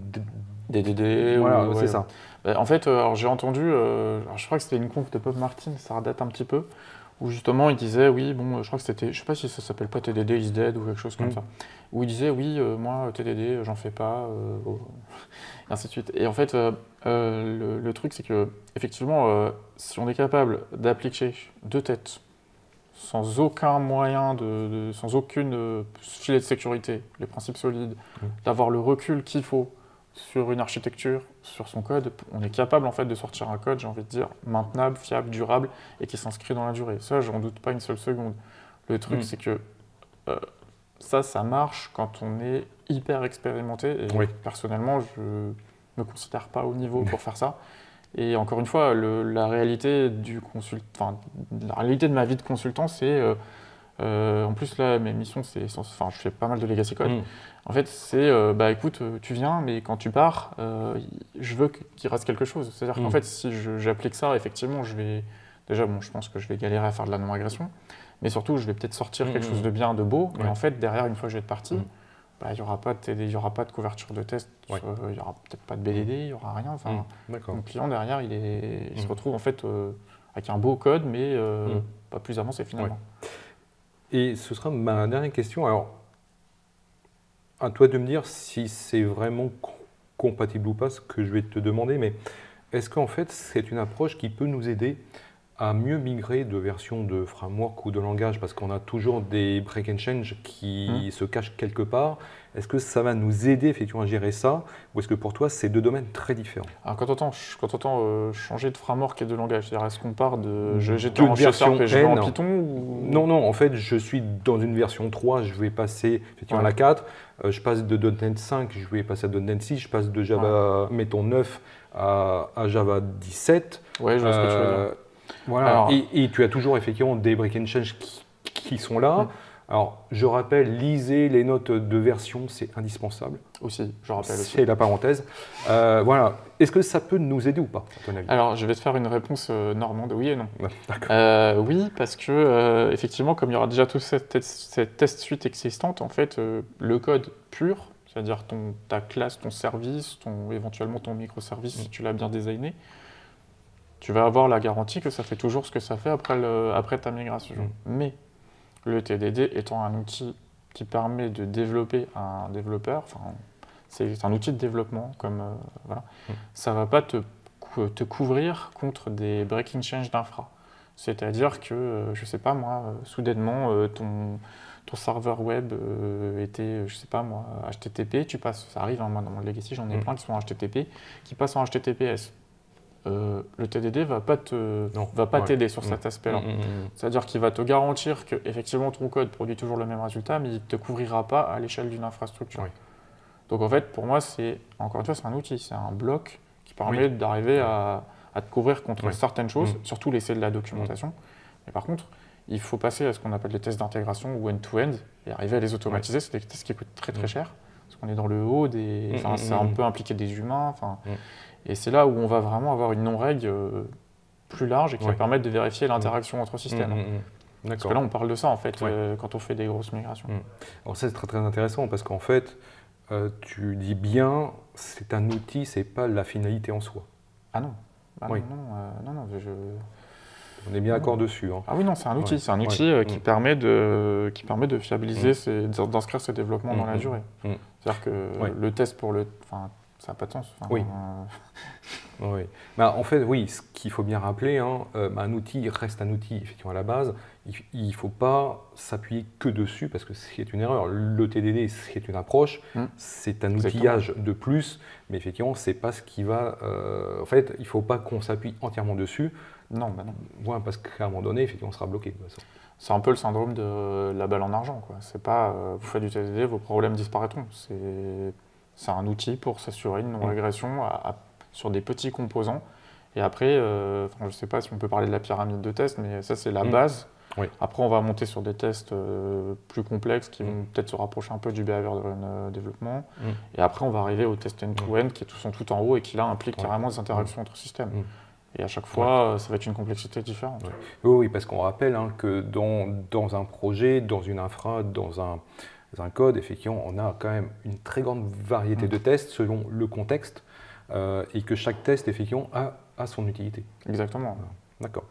D D D. Voilà, ouais, c'est ouais. ça. En fait, euh, j'ai entendu, euh, je crois que c'était une conf de Bob Martin, ça redate un petit peu, où justement il disait, oui, bon, je crois que c'était, je sais pas si ça s'appelle pas T D D is dead ou quelque chose comme mmh. ça, où il disait, oui, euh, moi, T D D, j'en fais pas, euh, oh, et ainsi de suite. Et en fait, euh, euh, le, le truc, c'est que, effectivement, euh, si on est capable d'appliquer de tête, sans aucun moyen, de, de, sans aucune euh, filet de sécurité, les principes solides, mmh. d'avoir le recul qu'il faut sur une architecture, sur son code, on est capable en fait de sortir un code, j'ai envie de dire, maintenable, fiable, durable et qui s'inscrit dans la durée. Ça, j'en doute pas une seule seconde. Le truc, mmh. c'est que euh, ça, ça marche quand on est hyper expérimenté et oui. personnellement, je ne me considère pas au niveau pour faire ça. Et encore une fois, le, la, réalité du consult... enfin, la réalité de ma vie de consultant, c'est... Euh, euh, en plus, là, mes missions, c'est... Enfin, je fais pas mal de legacy code. Mmh. En fait, c'est, euh, bah écoute, tu viens, mais quand tu pars, euh, je veux qu'il reste quelque chose. C'est-à-dire mmh. qu'en fait, si j'applique ça, effectivement, je vais... Déjà, bon, je pense que je vais galérer à faire de la non-agression, mais surtout, je vais peut-être sortir mmh. quelque chose de bien, de beau, ouais. et en fait, derrière, une fois que je vais être parti, mmh. bah, il n'y aura pas de T D, il y aura pas de couverture de test, ouais. euh, il n'y aura peut-être pas de B D D, il n'y aura rien. Enfin, mmh. mon client, derrière, il, est, il mmh. se retrouve en fait euh, avec un beau code, mais euh, mmh. pas plus avancé finalement. Ouais. Et ce sera ma dernière question. Alors, à toi de me dire si c'est vraiment compatible ou pas ce que je vais te demander, mais est-ce qu'en fait, c'est une approche qui peut nous aider à mieux migrer de versions de framework ou de langage, parce qu'on a toujours des break and change qui mmh. se cachent quelque part. Est-ce que ça va nous aider effectivement à gérer ça, ou est-ce que pour toi, c'est deux domaines très différents? Alors quand on entend, quand on entend euh, changer de framework et de langage, c'est-à-dire est-ce qu'on part de j'étais en version et je vais en Python ou... Non, non, en fait, je suis dans une version trois, je vais passer effectivement ouais. à la quatre, euh, je passe de .NET cinq, je vais passer à .NET six, je passe de Java, ouais. mettons neuf, à, à Java dix-sept. Oui, je vois euh, ce que tu veux dire. Voilà. Alors, et, et tu as toujours effectivement des break and change qui, qui sont là. Mmh. Alors, je rappelle, lisez les notes de version, c'est indispensable. Aussi, je rappelle aussi. C'est la parenthèse. Euh, voilà. Est-ce que ça peut nous aider ou pas, à ton avis? Alors, je vais te faire une réponse euh, normande, oui et non. D'accord. Euh, oui, parce que, euh, effectivement, comme il y aura déjà toute cette, cette test suite existante, en fait, euh, le code pur, c'est-à-dire ton, ta classe, ton service, ton, éventuellement ton microservice, mmh. si tu l'as bien designé, tu vas avoir la garantie que ça fait toujours ce que ça fait après, le, après ta migration. Mmh. Mais le T D D étant un outil qui permet de développer un développeur, enfin, c'est un outil de développement, comme, euh, voilà. Mm. Ça ne va pas te, te couvrir contre des breaking change d'infra. C'est-à-dire que, euh, je ne sais pas moi, euh, soudainement, euh, ton, ton serveur web euh, était, je ne sais pas moi, H T T P, tu passes, ça arrive, hein, moi dans mon legacy, j'en ai Mm. plein qui sont H T T P, qui passent en H T T P S. Euh, le T D D ne va pas te, Non. va pas Ouais. t'aider sur Mm. cet aspect-là. Mm, mm, mm. C'est-à-dire qu'il va te garantir que effectivement ton code produit toujours le même résultat, mais il ne te couvrira pas à l'échelle d'une infrastructure. Oui. Donc en fait, pour moi, c'est encore une fois, c'est un outil, c'est un bloc qui permet Oui. d'arriver à, à te couvrir contre Oui. certaines choses, Mm. surtout laisser de la documentation. Mais par contre, il faut passer à ce qu'on appelle les tests d'intégration ou end-to-end et arriver à les automatiser. C'est des tests qui coûtent très très Mm. cher parce qu'on est dans le haut des. Mm, Enfin, mm, c'est mm. un peu impliqué des humains. Enfin, Mm. et c'est là où on va vraiment avoir une non-règle euh, plus large et qui Ouais. va permettre de vérifier l'interaction entre systèmes. Mm, mm, mm. Parce D'accord. que là, on parle de ça en fait Ouais. euh, quand on fait des grosses migrations. Mm. Alors ça, c'est très très intéressant parce qu'en fait, euh, tu dis bien, c'est un outil, c'est pas la finalité en soi. Ah non. Ah Oui. non, non, euh, non, non, je... On est bien d'accord dessus. Hein. Ah oui, non, c'est un outil. Ouais. C'est un outil Ouais. euh, qui, Mm. permet de, qui permet de fiabiliser, Mm. ses- d'inscrire ses développements Mm, dans la mm, durée. mm. C'est-à-dire que Ouais. le test pour le... Enfin, ça n'a pas de sens. Enfin, Oui. euh, Oui. Bah, en fait, oui, ce qu'il faut bien rappeler, hein, euh, bah, un outil reste un outil, effectivement, à la base. Il ne faut pas s'appuyer que dessus, parce que c'est une erreur. Le T D D, c'est une approche, Mm. c'est un Exactement. outillage de plus, mais effectivement, c'est pas ce qui va... euh, en fait, il ne faut pas qu'on s'appuie entièrement dessus, non, bah non. ouais, parce qu'à un moment donné, effectivement, on sera bloqué. De toute façon. C'est un peu le syndrome de la balle en argent, quoi. C'est pas euh, vous faites du T D D, vos problèmes disparaîtront. C'est c'est un outil pour s'assurer une non-régression à- à- sur des petits composants. Et après, euh, enfin, je ne sais pas si on peut parler de la pyramide de tests, mais ça c'est la Mm. base. Oui. Après, on va monter sur des tests euh, plus complexes qui Mm. vont peut-être se rapprocher un peu du behavior driven euh, développement. Mm. Et après, on va arriver aux tests end-to-end qui tout- sont tout en haut et qui là impliquent Ouais. carrément des interactions entre systèmes. Mm. Et à chaque fois, euh, ça va être une complexité différente. Ouais. Oui, oui, parce qu'on rappelle hein, que dans, dans un projet, dans une infra, dans un, dans un code, effectivement, on a quand même une très grande variété Mm. de tests selon le contexte euh, et que chaque test, effectivement, a, a son utilité. Exactement. D'accord.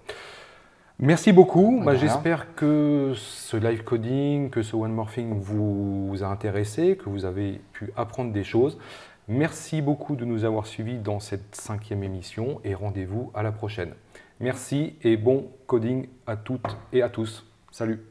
Merci beaucoup. De Bah, rien. J'espère que ce live coding, que ce one morphing vous a intéressé, que vous avez pu apprendre des choses. Merci beaucoup de nous avoir suivis dans cette cinquième émission et rendez-vous à la prochaine. Merci et bon coding à toutes et à tous. Salut.